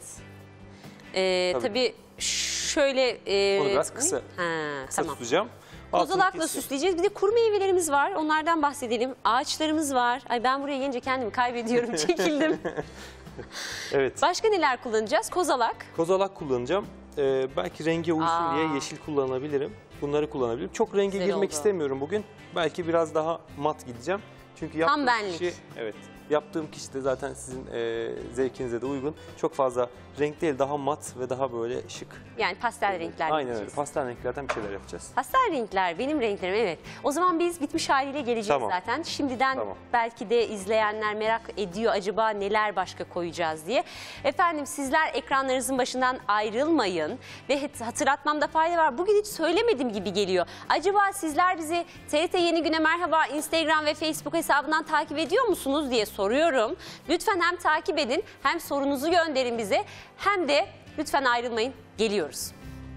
E, tabii. Tabii. şöyle... E, Onu biraz kısa, Ha, kısa tamam. tutacağım. Altını Kozalakla keseceğim. süsleyeceğiz. Bir de kuru meyvelerimiz var. Onlardan bahsedelim. Ağaçlarımız var. Ay ben buraya gelince kendimi kaybediyorum. Çekildim. Evet. Başka neler kullanacağız? Kozalak. Kozalak kullanacağım. Ee, belki rengi uysun Aa. diye yeşil kullanabilirim. Bunları kullanabilirim. Çok renge Güzel girmek oldu. istemiyorum bugün. Belki biraz daha mat gideceğim. Çünkü yaptığım benlik. kişi, evet, yaptığım kişi de zaten sizin e, zevkinize de uygun. Çok fazla renk değil, daha mat ve daha böyle şık. Yani pastel renkler. Aynen öyle. yapacağız. Pastel renklerden bir şeyler yapacağız. Pastel renkler benim renklerim evet. O zaman biz bitmiş haliyle geleceğiz Tamam. zaten. Şimdiden Tamam. belki de izleyenler merak ediyor acaba neler başka koyacağız diye. Efendim sizler ekranlarınızın başından ayrılmayın ve hatırlatmamda fayda var. Bugün hiç söylemedim gibi geliyor. Acaba sizler bizi T R T Yeni Güne Merhaba Instagram ve Facebook hesabından takip ediyor musunuz diye soruyorum. Lütfen hem takip edin hem sorunuzu gönderin bize hem de lütfen ayrılmayın. Geliyoruz.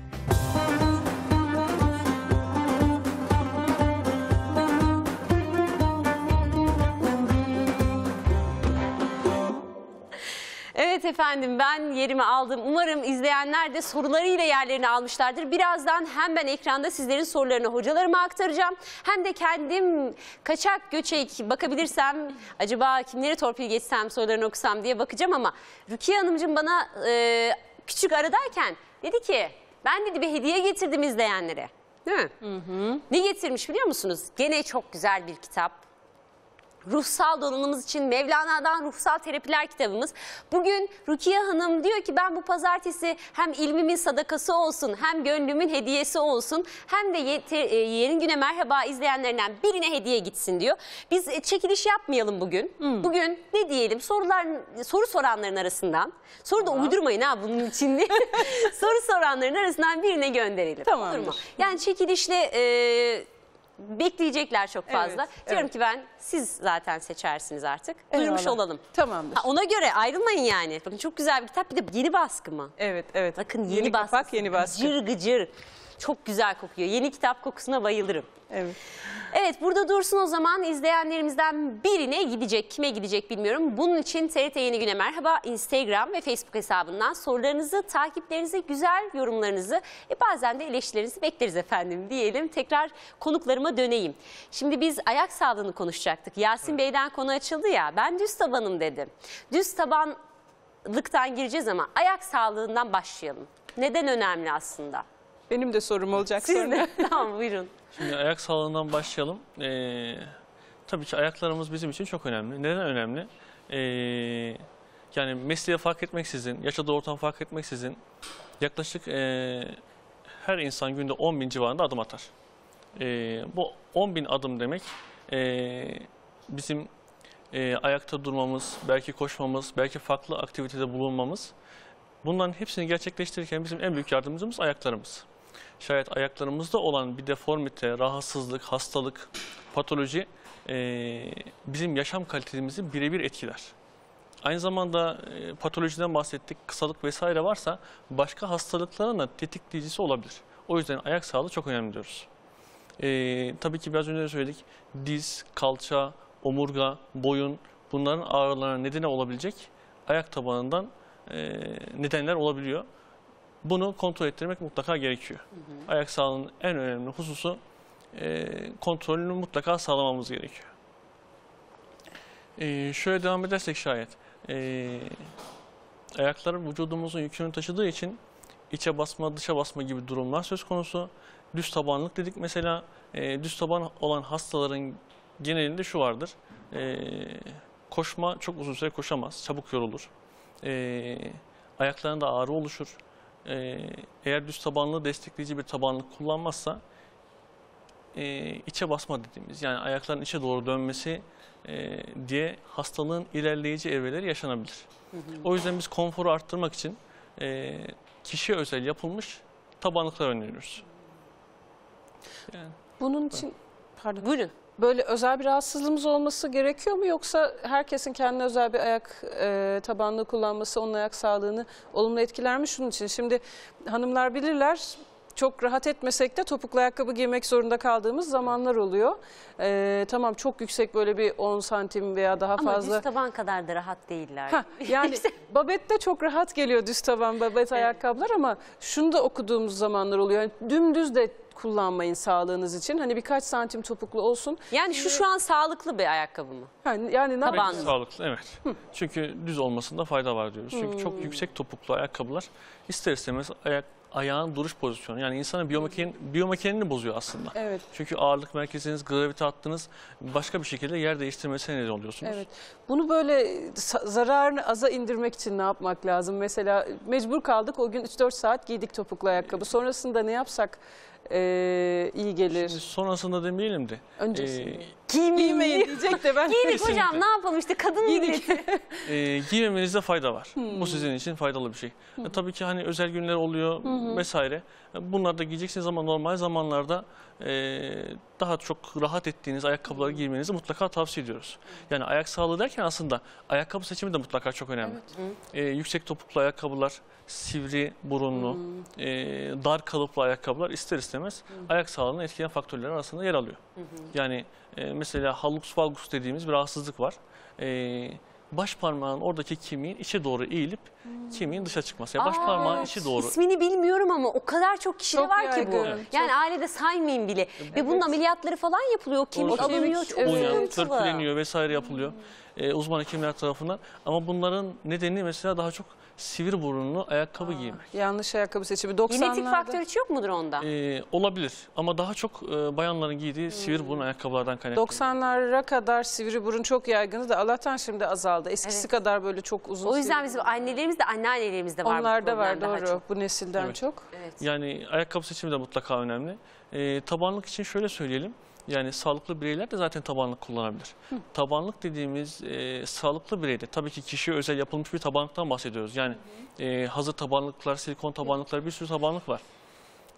Evet efendim ben yerimi aldım. Umarım izleyenler de sorularıyla yerlerini almışlardır. Birazdan hem ben ekranda sizlerin sorularını hocalarıma aktaracağım. Hem de kendim kaçak göçek bakabilirsem acaba kimleri torpil geçsem sorularını okusam diye bakacağım ama Rukiye Hanımcığım bana e, küçük aradayken dedi ki ben dedi bir hediye getirdim izleyenlere. Değil mi? Hı hı. Ne getirmiş biliyor musunuz? Gene çok güzel bir kitap. Ruhsal donanımımız için Mevlana'dan Ruhsal Terapiler kitabımız. Bugün Rukiye Hanım diyor ki ben bu pazartesi hem ilmimin sadakası olsun hem gönlümün hediyesi olsun hem de ye, te, Yeni Güne Merhaba izleyenlerinden birine hediye gitsin diyor. Biz e, çekiliş yapmayalım bugün. Hmm. Bugün ne diyelim sorular soru soranların arasından soru da uydurmayın ha bunun için soru soranların arasından birine gönderelim. Tamamdır. Olur mu? Yani çekilişle... E, bekleyecekler çok fazla. Evet, Diyorum evet. ki ben siz zaten seçersiniz artık. Duyurmuş Eyvallah. olalım. Tamamdır. Ha, ona göre ayrılmayın yani. Bakın çok güzel bir kitap. Bir de yeni baskı mı? Evet, evet. Bakın yeni, Yeni baskı. kapak, yeni baskı. Gıcır gıcır. Çok güzel kokuyor. Yeni kitap kokusuna bayılırım. Evet. Evet, burada dursun o zaman. İzleyenlerimizden birine gidecek. Kime gidecek bilmiyorum. Bunun için T R T Yeni Güne merhaba. Instagram ve Facebook hesabından sorularınızı, takiplerinizi, güzel yorumlarınızı, e bazen de eleştirilerinizi bekleriz efendim diyelim. Tekrar konuklarıma döneyim. Şimdi biz ayak sağlığını konuşacaktık. Yasin evet. Bey'den konu açıldı ya. Ben düz tabanım dedim. Düz tabanlıktan gireceğiz ama ayak sağlığından başlayalım. Neden önemli aslında? Benim de sorum olacak Siz sonra. de. Tamam, buyurun. Şimdi ayak sağlığından başlayalım. Ee, tabii ki ayaklarımız bizim için çok önemli. Neden önemli? Ee, yani mesleğe fark etmeksizin, yaşadığı ortam fark etmeksizin yaklaşık e, her insan günde on bin civarında adım atar. E, bu on bin adım demek e, bizim e, ayakta durmamız, belki koşmamız, belki farklı aktivitede bulunmamız. Bunların hepsini gerçekleştirirken bizim en büyük yardımcımız ayaklarımız. Şayet ayaklarımızda olan bir deformite, rahatsızlık, hastalık, patoloji e, bizim yaşam kalitemizi birebir etkiler. Aynı zamanda e, patolojiden bahsettik, kısalık vesaire varsa başka hastalıkların da tetikleyicisi olabilir. O yüzden ayak sağlığı çok önemli diyoruz. E, tabii ki biraz önce de söyledik, diz, kalça, omurga, boyun bunların ağrılarına nedeni olabilecek ayak tabanından e, nedenler olabiliyor. Bunu kontrol ettirmek mutlaka gerekiyor. Hı hı. Ayak sağlığının en önemli hususu e, kontrolünü mutlaka sağlamamız gerekiyor. E, şöyle devam edersek şayet, e, ayaklar vücudumuzun yükünü taşıdığı için içe basma, dışa basma gibi durumlar söz konusu. Düz tabanlık dedik mesela, e, düz taban olan hastaların genelinde şu vardır. E, koşma çok uzun süre koşamaz, çabuk yorulur. E, ayaklarında ağrı oluşur. Eğer düz tabanlı destekleyici bir tabanlık kullanmazsa e, içe basma dediğimiz, yani ayakların içe doğru dönmesi e, diye hastalığın ilerleyici evreleri yaşanabilir. Hı hı. O yüzden biz konforu arttırmak için e, kişiye özel yapılmış tabanlıklar öneriyoruz. Yani, Bunun için pardon. Buyurun. Böyle özel bir rahatsızlığımız olması gerekiyor mu, yoksa herkesin kendine özel bir ayak e, tabanlığı kullanması onun ayak sağlığını olumlu etkiler mi? Şunun için, şimdi hanımlar bilirler, çok rahat etmesek de topuklu ayakkabı giymek zorunda kaldığımız zamanlar oluyor. E, tamam, çok yüksek, böyle bir on santim veya daha Ama fazla. Ama düz taban kadar da rahat değiller. Ha, yani babet de çok rahat geliyor, düz taban babet evet. ayakkabılar, ama şunu da okuduğumuz zamanlar oluyor. Yani dümdüz de kullanmayın sağlığınız için. Hani birkaç santim topuklu olsun. Yani şu şu an sağlıklı bir ayakkabı mı? Yani, yani ne Tabanlı. Sağlıklı, evet. Hı. Çünkü düz olmasında fayda var diyoruz. Çünkü hmm. çok yüksek topuklu ayakkabılar ister istemez ayak ayağın duruş pozisyonu, yani insanın biyomekan, biyomekanini bozuyor aslında. Evet. Çünkü ağırlık merkeziniz, gravite hattınız başka bir şekilde yer değiştirmesine neden oluyorsunuz. Evet. Bunu böyle zararını aza indirmek için ne yapmak lazım? Mesela mecbur kaldık, o gün üç dört saat giydik topuklu ayakkabı. Sonrasında ne yapsak Ee, iyi gelir? Şimdi sonrasında demeyelim de. Öncesinde. E, Giymeyin diyecek de ben. Giydik hocam, ne yapalım işte, kadın milleti. e, giymemenizde fayda var. Hmm. Bu sizin için faydalı bir şey. Hmm. E, tabii ki hani özel günler oluyor hmm. vesaire. Bunları da giyeceksiniz ama normal zamanlarda e, daha çok rahat ettiğiniz ayakkabıları giymenizi mutlaka tavsiye ediyoruz. Yani ayak sağlığı derken aslında ayakkabı seçimi de mutlaka çok önemli. Evet. E, yüksek topuklu ayakkabılar, sivri burunlu, hmm. e, dar kalıplı ayakkabılar ister istemez hmm. ayak sağlığını etkileyen faktörler arasında yer alıyor. Hmm. Yani e, mesela hallux valgus dediğimiz bir rahatsızlık var. E, baş parmağın oradaki kemiğin içe doğru eğilip hmm. kemiğin dışa çıkması. Yani baş parmağın içi doğru. İsmini bilmiyorum ama o kadar çok kişide çok var ki bu. Evet. Yani çok... ailede saymayayım bile. Evet. Ve bunun ameliyatları falan yapılıyor. O kemik alınıyor. Çok sıkıntılı. Törpüleniyor vesaire yapılıyor. Hmm. E, uzman hekimler tarafından. Ama bunların nedeni mesela daha çok sivri burunlu ayakkabı Aa, giymek. Yanlış ayakkabı seçimi. doksanlarda. Genetik faktör hiç yok mudur onda? Ee, olabilir ama daha çok e, bayanların giydiği hmm. sivri burun ayakkabılardan kaynaklı. doksanlara kadar sivri burun çok yaygındı da Allah'tan şimdi azaldı. Eskisi evet. kadar böyle çok uzun. O yüzden bizim annelerimiz de anneannelerimiz de var. Onlarda var, doğru. Çok. Bu nesilden evet. çok. Evet. Yani ayakkabı seçimi de mutlaka önemli. E, tabanlık için şöyle söyleyelim. Yani sağlıklı bireyler de zaten tabanlık kullanabilir. Hı. Tabanlık dediğimiz e, sağlıklı bireyde tabii ki kişiye özel yapılmış bir tabanlıktan bahsediyoruz. Yani e, hazır tabanlıklar, silikon tabanlıklar, bir sürü tabanlık var.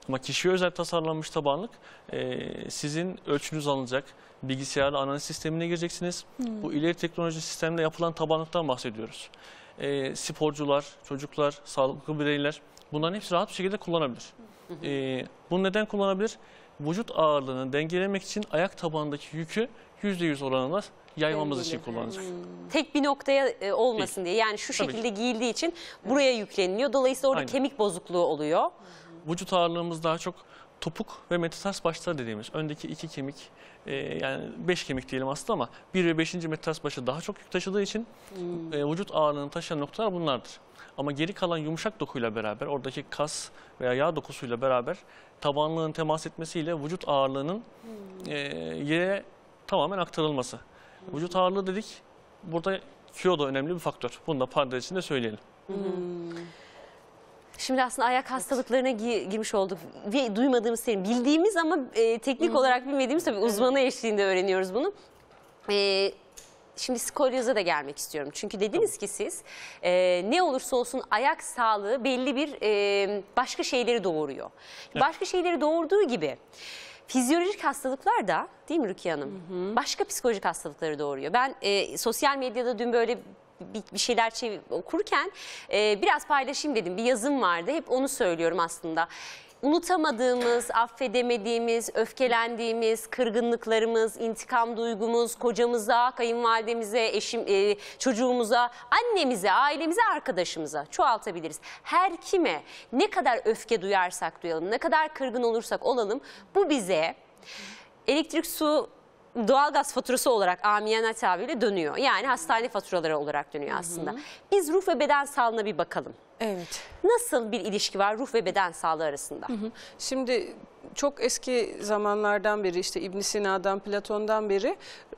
Ama kişiye özel tasarlanmış tabanlık e, sizin ölçünüz alınacak. Bilgisayarlı analiz sistemine gireceksiniz. Hmm. Bu ileri teknoloji sistemle yapılan tabanlıktan bahsediyoruz. E, sporcular, çocuklar, sağlıklı bireyler bunların hepsi rahat bir şekilde kullanabilir. E, bunu neden kullanabilir? Vücut ağırlığını dengelemek için ayak tabanındaki yükü yüzde yüz oranında yaymamız için kullanacak. Hmm. Tek bir noktaya e, olmasın Değil. diye. Yani şu Tabii şekilde ki. giyildiği için buraya yükleniliyor. Dolayısıyla orada Aynen. kemik bozukluğu oluyor. Vücut ağırlığımız daha çok topuk ve metastars başlar dediğimiz öndeki iki kemik, e, yani beş kemik diyelim aslında ama bir ve beşinci metastars başı daha çok yük taşıdığı için hmm. e, vücut ağırlığını taşıyan noktalar bunlardır. Ama geri kalan yumuşak dokuyla beraber, oradaki kas veya yağ dokusuyla beraber tabanlığın temas etmesiyle vücut ağırlığının hmm. e, yere tamamen aktarılması. Hmm. Vücut ağırlığı dedik, burada kilo da önemli bir faktör. Bunu da parantez içinde söyleyelim. Hmm. Şimdi aslında ayak hastalıklarına gi girmiş olduk ve duymadığımız senin bildiğimiz ama e, teknik Hı. olarak bilmediğimiz tabii uzmanı eşliğinde öğreniyoruz bunu. E, şimdi skolyoza da gelmek istiyorum. Çünkü dediniz ki siz e, ne olursa olsun ayak sağlığı belli bir e, başka şeyleri doğuruyor. Evet. Başka şeyleri doğurduğu gibi fizyolojik hastalıklar da değil mi Rukiye Hanım? Hı hı. Başka psikolojik hastalıkları doğuruyor. Ben e, sosyal medyada dün böyle bir şeyler okurken e, biraz paylaşayım dedim. Bir yazım vardı. Hep onu söylüyorum aslında. Unutamadığımız, affedemediğimiz, öfkelendiğimiz, kırgınlıklarımız, intikam duygumuz, kocamıza, kayınvalidemize, eşim, e, çocuğumuza, annemize, ailemize, arkadaşımıza çoğaltabiliriz. Her kime ne kadar öfke duyarsak duyalım, ne kadar kırgın olursak olalım, bu bize elektrik, su, doğalgaz faturası olarak amiyane tabiriyle dönüyor. Yani hastane faturaları olarak dönüyor aslında. Hı hı. Biz ruh ve beden sağlığına bir bakalım. Evet. Nasıl bir ilişki var ruh ve beden sağlığı arasında? Hı hı. Şimdi çok eski zamanlardan beri, işte İbn Sina'dan, Platon'dan beri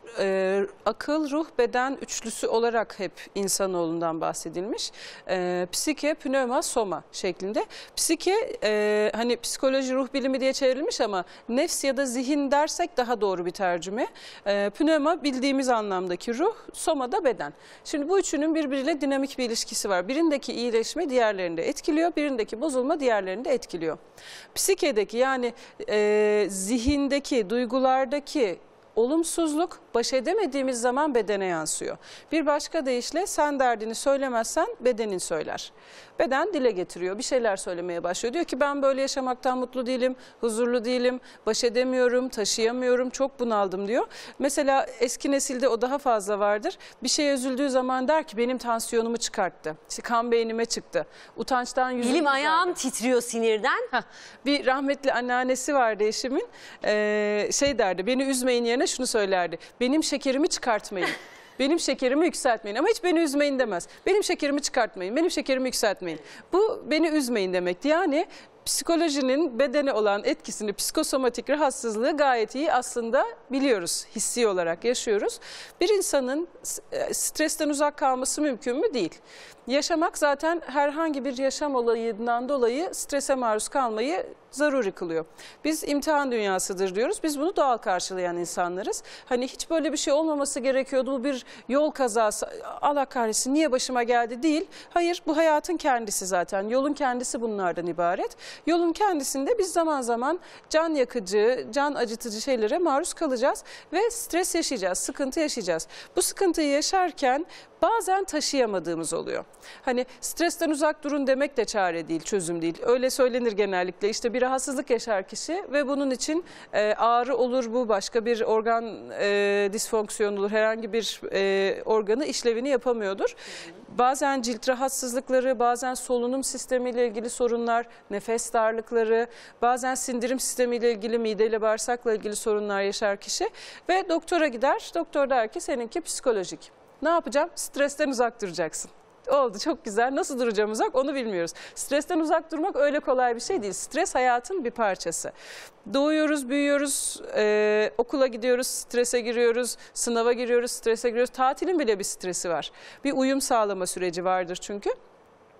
e, akıl, ruh, beden üçlüsü olarak hep insanoğlundan bahsedilmiş. E, psike, pneuma, soma şeklinde. Psike e, hani psikoloji, ruh bilimi diye çevrilmiş ama nefs ya da zihin dersek daha doğru bir tercüme. E, pneuma bildiğimiz anlamdaki ruh, soma da beden. Şimdi bu üçünün birbiriyle dinamik bir ilişkisi var. Birindeki iyileşme diğerlerini de etkiliyor, birindeki bozulma diğerlerini de etkiliyor. Psikedeki yani e, zihindeki, duygulardaki olumsuzluk baş edemediğimiz zaman bedene yansıyor. Bir başka deyişle sen derdini söylemezsen bedenin söyler. Beden dile getiriyor, bir şeyler söylemeye başlıyor. Diyor ki ben böyle yaşamaktan mutlu değilim, huzurlu değilim, baş edemiyorum, taşıyamıyorum, çok bunaldım diyor. Mesela eski nesilde o daha fazla vardır. Bir şeye üzüldüğü zaman der ki benim tansiyonumu çıkarttı, işte kan beynime çıktı, utançtan yüzüm Elim güzeldi. ayağım titriyor sinirden. Heh, bir rahmetli anneannesi vardı eşimin, ee, şey derdi, beni üzmeyin yerine şunu söylerdi, benim şekerimi çıkartmayın. Benim şekerimi yükseltmeyin ama hiç beni üzmeyin demez. Benim şekerimi çıkartmayın, benim şekerimi yükseltmeyin. Bu beni üzmeyin demekti. Yani psikolojinin bedene olan etkisini, psikosomatik rahatsızlığı gayet iyi aslında biliyoruz, hissi olarak yaşıyoruz. Bir insanın stresten uzak kalması mümkün mü? Değil. Yaşamak zaten herhangi bir yaşam olayından dolayı strese maruz kalmayı zaruri kılıyor. Biz imtihan dünyasıdır diyoruz. Biz bunu doğal karşılayan insanlarız. Hani hiç böyle bir şey olmaması gerekiyordu. Bu bir yol kazası. Allah kahretsin niye başıma geldi değil. Hayır, bu hayatın kendisi zaten. Yolun kendisi bunlardan ibaret. Yolun kendisinde biz zaman zaman can yakıcı, can acıtıcı şeylere maruz kalacağız ve stres yaşayacağız, sıkıntı yaşayacağız. Bu sıkıntıyı yaşarken bazen taşıyamadığımız oluyor. Hani stresten uzak durun demek de çare değil, çözüm değil. Öyle söylenir genellikle. İşte bir rahatsızlık yaşar kişi ve bunun için e, ağrı olur, bu başka bir organ e, disfonksiyonu olur, herhangi bir e, organı işlevini yapamıyordur. Bazen cilt rahatsızlıkları, bazen solunum sistemiyle ilgili sorunlar, nefes darlıkları, bazen sindirim sistemiyle ilgili, mideyle bağırsakla ilgili sorunlar yaşar kişi ve doktora gider. Doktor der ki seninki psikolojik. Ne yapacağım? Stresten uzak duracaksın. Oldu, çok güzel. Nasıl duracağım uzak onu bilmiyoruz. Stresten uzak durmak öyle kolay bir şey değil. Stres hayatın bir parçası. Doğuyoruz, büyüyoruz, e, okula gidiyoruz, strese giriyoruz, sınava giriyoruz, strese giriyoruz. Tatilin bile bir stresi var. Bir uyum sağlama süreci vardır çünkü.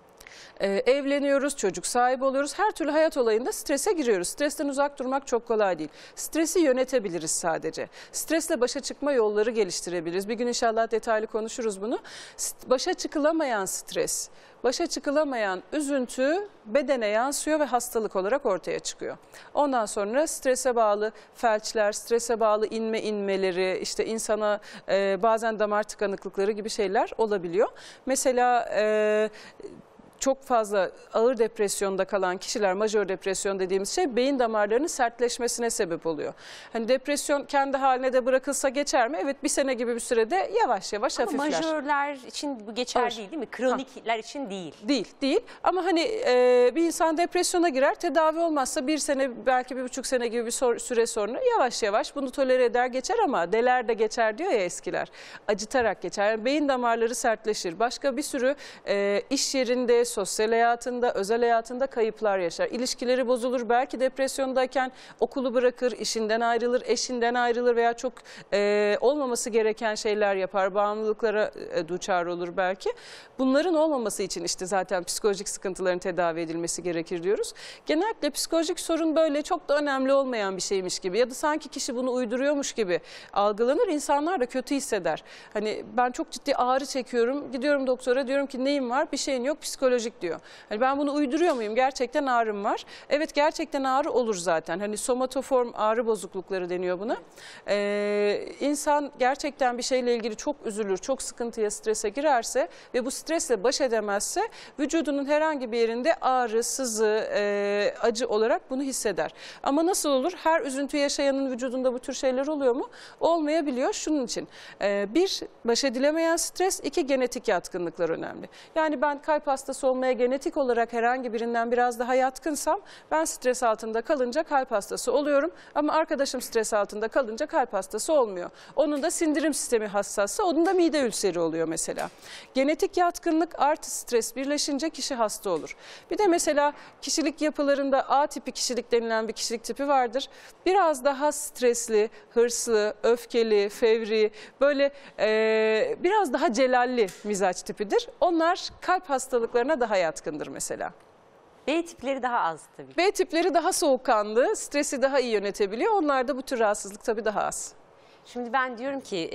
Ee, evleniyoruz, çocuk sahibi oluyoruz. Her türlü hayat olayında strese giriyoruz. Stresten uzak durmak çok kolay değil. Stresi yönetebiliriz sadece. Stresle başa çıkma yolları geliştirebiliriz. Bir gün inşallah detaylı konuşuruz bunu. Başa çıkılamayan stres, başa çıkılamayan üzüntü bedene yansıyor ve hastalık olarak ortaya çıkıyor. Ondan sonra strese bağlı felçler, strese bağlı inme inmeleri, işte insana e, bazen damar tıkanıklıkları gibi şeyler olabiliyor. Mesela e, çok fazla ağır depresyonda kalan kişiler, majör depresyon dediğimiz şey beyin damarlarının sertleşmesine sebep oluyor. Hani depresyon kendi haline de bırakılsa geçer mi? Evet, bir sene gibi bir sürede yavaş yavaş Ama hafifler. majörler için bu geçer Alır. değil değil mi? Kronikler için değil. Değil, değil. Ama hani e, bir insan depresyona girer, tedavi olmazsa bir sene, belki bir buçuk sene gibi bir sor- süre sonra yavaş yavaş bunu tolere eder geçer, ama deler de geçer diyor ya eskiler. Acıtarak geçer. Yani beyin damarları sertleşir. Başka bir sürü e, iş yerinde, sosyal hayatında, özel hayatında kayıplar yaşar. İlişkileri bozulur. Belki depresyondayken okulu bırakır, işinden ayrılır, eşinden ayrılır veya çok e, olmaması gereken şeyler yapar. Bağımlılıklara e, duçar olur belki. Bunların olmaması için işte zaten psikolojik sıkıntıların tedavi edilmesi gerekir diyoruz. Genellikle psikolojik sorun böyle çok da önemli olmayan bir şeymiş gibi ya da sanki kişi bunu uyduruyormuş gibi algılanır. İnsanlar da kötü hisseder. Hani ben çok ciddi ağrı çekiyorum. Gidiyorum doktora, diyorum ki neyin var? Bir şeyin yok, psikolojik diyor. Hani ben bunu uyduruyor muyum? Gerçekten ağrım var. Evet, gerçekten ağrı olur zaten. Hani somatoform ağrı bozuklukları deniyor buna. Ee, insan gerçekten bir şeyle ilgili çok üzülür, çok sıkıntıya, strese girerse ve bu stresle baş edemezse vücudunun herhangi bir yerinde ağrı, sızı, e, acı olarak bunu hisseder. Ama nasıl olur? Her üzüntü yaşayanın vücudunda bu tür şeyler oluyor mu? Olmayabiliyor. Şunun için. E, bir, baş edilemeyen stres. iki genetik yatkınlıklar önemli. Yani ben kalp hastası olmaya genetik olarak herhangi birinden biraz daha yatkınsam ben stres altında kalınca kalp hastası oluyorum. Ama arkadaşım stres altında kalınca kalp hastası olmuyor. Onun da sindirim sistemi hassassa, onun da mide ülseri oluyor mesela. Genetik yatkınlık artı stres birleşince kişi hasta olur. Bir de mesela kişilik yapılarında A tipi kişilik denilen bir kişilik tipi vardır. Biraz daha stresli, hırslı, öfkeli, fevri, böyle e, biraz daha celalli mizaç tipidir. Onlar kalp hastalıklarına daha yatkındır mesela. B tipleri daha az tabii. B tipleri daha soğukkanlı, stresi daha iyi yönetebiliyor. Onlarda bu tür rahatsızlık tabii daha az. Şimdi ben diyorum ki e,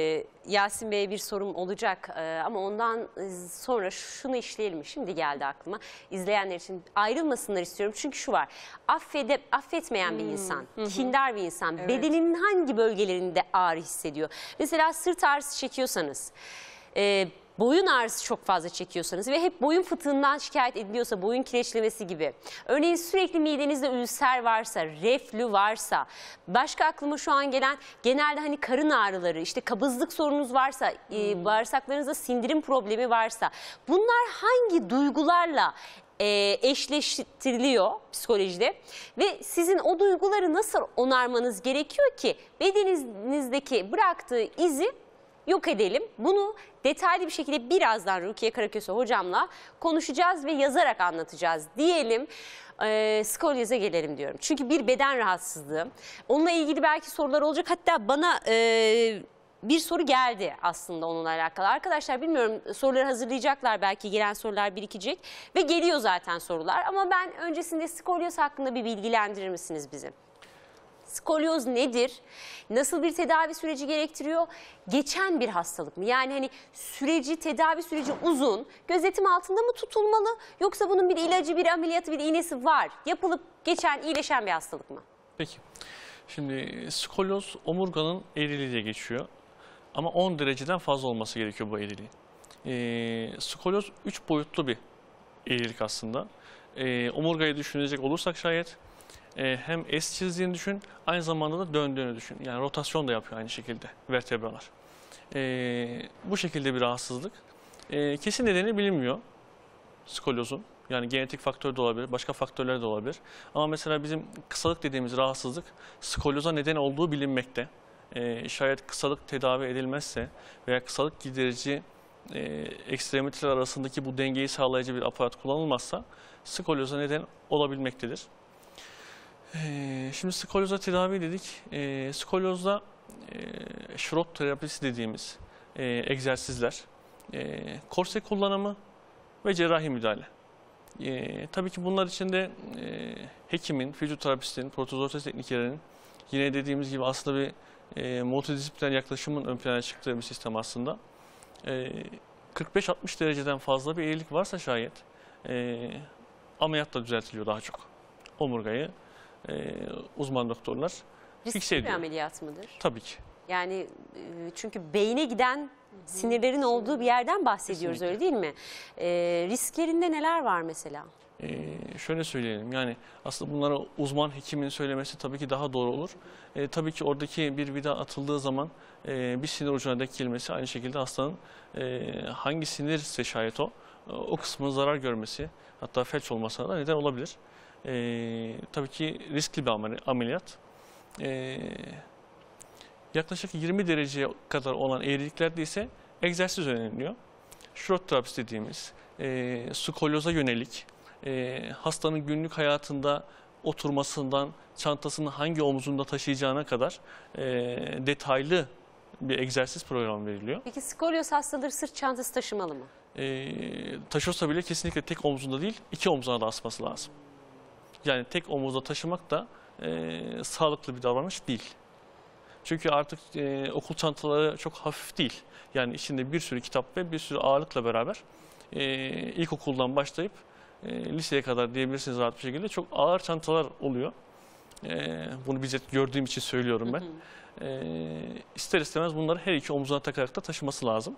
Yasin Bey'e bir sorum olacak e, ama ondan sonra şunu işleyelim. Şimdi geldi aklıma. İzleyenler için ayrılmasınlar istiyorum. Çünkü şu var. Affede, affetmeyen bir insan, Hı hı. kindar bir insan Evet. bedeninin hangi bölgelerinde ağrı hissediyor? Mesela sırt ağrısı çekiyorsanız, e, boyun ağrısı çok fazla çekiyorsanız ve hep boyun fıtığından şikayet ediliyorsa, boyun kireçlemesi gibi. Örneğin sürekli midenizde ülser varsa, reflü varsa, başka aklıma şu an gelen genelde hani karın ağrıları, işte kabızlık sorunuz varsa, e, bağırsaklarınızda sindirim problemi varsa, bunlar hangi duygularla e, eşleştiriliyor psikolojide ve sizin o duyguları nasıl onarmanız gerekiyor ki bedeninizdeki bıraktığı izi yok edelim. Bunu detaylı bir şekilde birazdan Rukiye Karaköse hocamla konuşacağız ve yazarak anlatacağız diyelim. E, skolyoza gelelim diyorum. Çünkü bir beden rahatsızlığı. Onunla ilgili belki sorular olacak. Hatta bana e, bir soru geldi aslında onunla alakalı. Arkadaşlar bilmiyorum, soruları hazırlayacaklar, belki gelen sorular birikecek ve geliyor zaten sorular. Ama ben öncesinde skolyoz hakkında bir bilgilendirir misiniz bizi? Skolyoz nedir? Nasıl bir tedavi süreci gerektiriyor? Geçen bir hastalık mı? Yani hani süreci, tedavi süreci uzun, gözetim altında mı tutulmalı? Yoksa bunun bir ilacı, bir ameliyatı, bir iğnesi var, yapılıp geçen, iyileşen bir hastalık mı? Peki. Şimdi skolyoz omurganın eğriliği diye geçiyor. Ama on dereceden fazla olması gerekiyor bu eğriliğin. Ee, skolyoz üç boyutlu bir eğrilik aslında. Ee, omurgayı düşünecek olursak şayet, e, hem S çizdiğini düşün, aynı zamanda da döndüğünü düşün. Yani rotasyon da yapıyor aynı şekilde vertebralar. Ee, bu şekilde bir rahatsızlık. Ee, kesin nedeni bilinmiyor skolyozun. Yani genetik faktör de olabilir, başka faktörler de olabilir. Ama mesela bizim kısalık dediğimiz rahatsızlık skolyoza neden olduğu bilinmekte. Ee, şayet kısalık tedavi edilmezse veya kısalık giderici e, ekstremiteler arasındaki bu dengeyi sağlayıcı bir aparat kullanılmazsa skolyoza neden olabilmektedir. Ee, şimdi skolyoza tedavi dedik. Ee, skolyozda e, şrot terapisi dediğimiz e, egzersizler, e, korse kullanımı ve cerrahi müdahale. E, tabii ki bunlar içinde e, hekimin, fizyoterapistin, protez teknikerinin yine dediğimiz gibi aslında bir e, multidisipliner yaklaşımın ön plana çıktığı bir sistem aslında. E, kırk beş altmış dereceden fazla bir eğrilik varsa şayet e, ameliyatla düzeltiliyor daha çok. Omurgayı e, uzman doktorlar fikse Riskli bir ediyor. ameliyat mıdır? Tabii ki. Yani e, çünkü beyne giden sinirlerin olduğu bir yerden bahsediyoruz, Kesinlikle. öyle değil mi? E, risklerinde neler var mesela? Ee, şöyle söyleyelim, yani aslında bunlara uzman hekimin söylemesi tabii ki daha doğru olur. Ee, tabii ki oradaki bir vida atıldığı zaman e, bir sinir ucuna denk gelmesi, aynı şekilde hastanın e, hangi sinirse şayet o, o kısmın zarar görmesi, hatta felç olmasına da neden olabilir. Ee, tabii ki riskli bir ameli- ameliyat. Ee, yaklaşık yirmi dereceye kadar olan eğriliklerde ise egzersiz öneriliyor. Şurot terapisi dediğimiz e, skolyoza yönelik, e, hastanın günlük hayatında oturmasından çantasını hangi omuzunda taşıyacağına kadar e, detaylı bir egzersiz programı veriliyor. Peki skolyoz hastaları sırt çantası taşımalı mı? E, taşıyorsa bile kesinlikle tek omzunda değil, iki omzuna da asması lazım. Yani tek omuzda taşımak da e, sağlıklı bir davranış değil. Çünkü artık e, okul çantaları çok hafif değil. Yani içinde bir sürü kitap ve bir sürü ağırlıkla beraber e, ilkokuldan başlayıp e, liseye kadar diyebilirsiniz rahat bir şekilde çok ağır çantalar oluyor. E, bunu bizzat gördüğüm için söylüyorum ben. E, ister istemez bunları her iki omzuna takarak da taşıması lazım.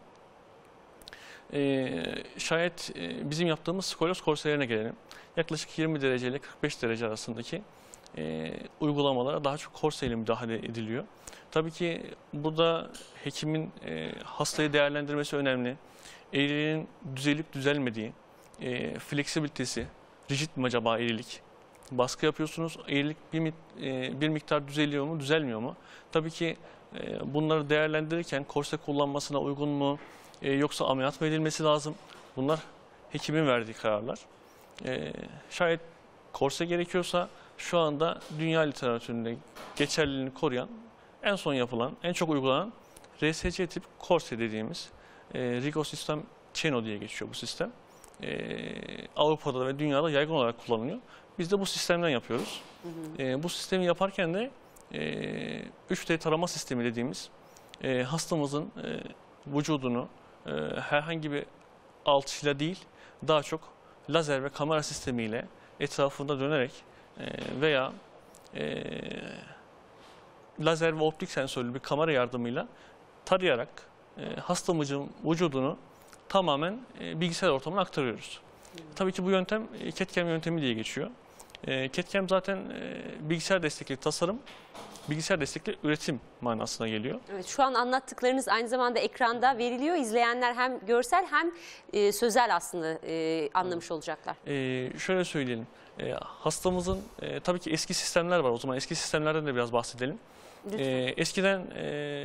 E, şayet e, bizim yaptığımız skolyoz korselerine gelelim. Yaklaşık yirmi derece ile kırk beş derece arasındaki e, uygulamalara daha çok korseyle müdahale ediliyor. Tabii ki burada hekimin e, hastayı değerlendirmesi önemli. Eğriliğin düzelip düzelmediği, e, fleksibilitesi, rigid mi acaba eğrilik? Baskı yapıyorsunuz, eğrilik bir, mi- e, bir miktar düzeliyor mu, düzelmiyor mu? Tabii ki e, bunları değerlendirirken korse kullanmasına uygun mu, e, yoksa ameliyat mı edilmesi lazım? Bunlar hekimin verdiği kararlar. E, şayet korse gerekiyorsa şu anda dünya literatüründe geçerliliğini koruyan, en son yapılan, en çok uygulanan R S C tip korse dediğimiz e, Rigo System Cheno diye geçiyor bu sistem. E, Avrupa'da ve dünyada yaygın olarak kullanılıyor. Biz de bu sistemden yapıyoruz. Hı hı. E, bu sistemi yaparken de e, üç D tarama sistemi dediğimiz e, hastamızın e, vücudunu e, herhangi bir alçıyla değil, daha çok lazer ve kamera sistemiyle etrafında dönerek e, veya e, lazer ve optik sensörlü bir kamera yardımıyla tarayarak e, hastamızın vücudunu tamamen e, bilgisayar ortamına aktarıyoruz. Hmm. Tabii ki bu yöntem e, C A D/C A M yöntemi diye geçiyor. E, C A D/C A M zaten e, bilgisayar destekli tasarım, bilgisayar destekli üretim manasına geliyor. Evet, şu an anlattıklarınız aynı zamanda ekranda veriliyor. İzleyenler hem görsel hem e, sözel aslında e, anlamış olacaklar. E, şöyle söyleyelim, e, hastamızın e, tabii ki eski sistemler var. O zaman eski sistemlerden de biraz bahsedelim. Lütfen. E, eskiden e,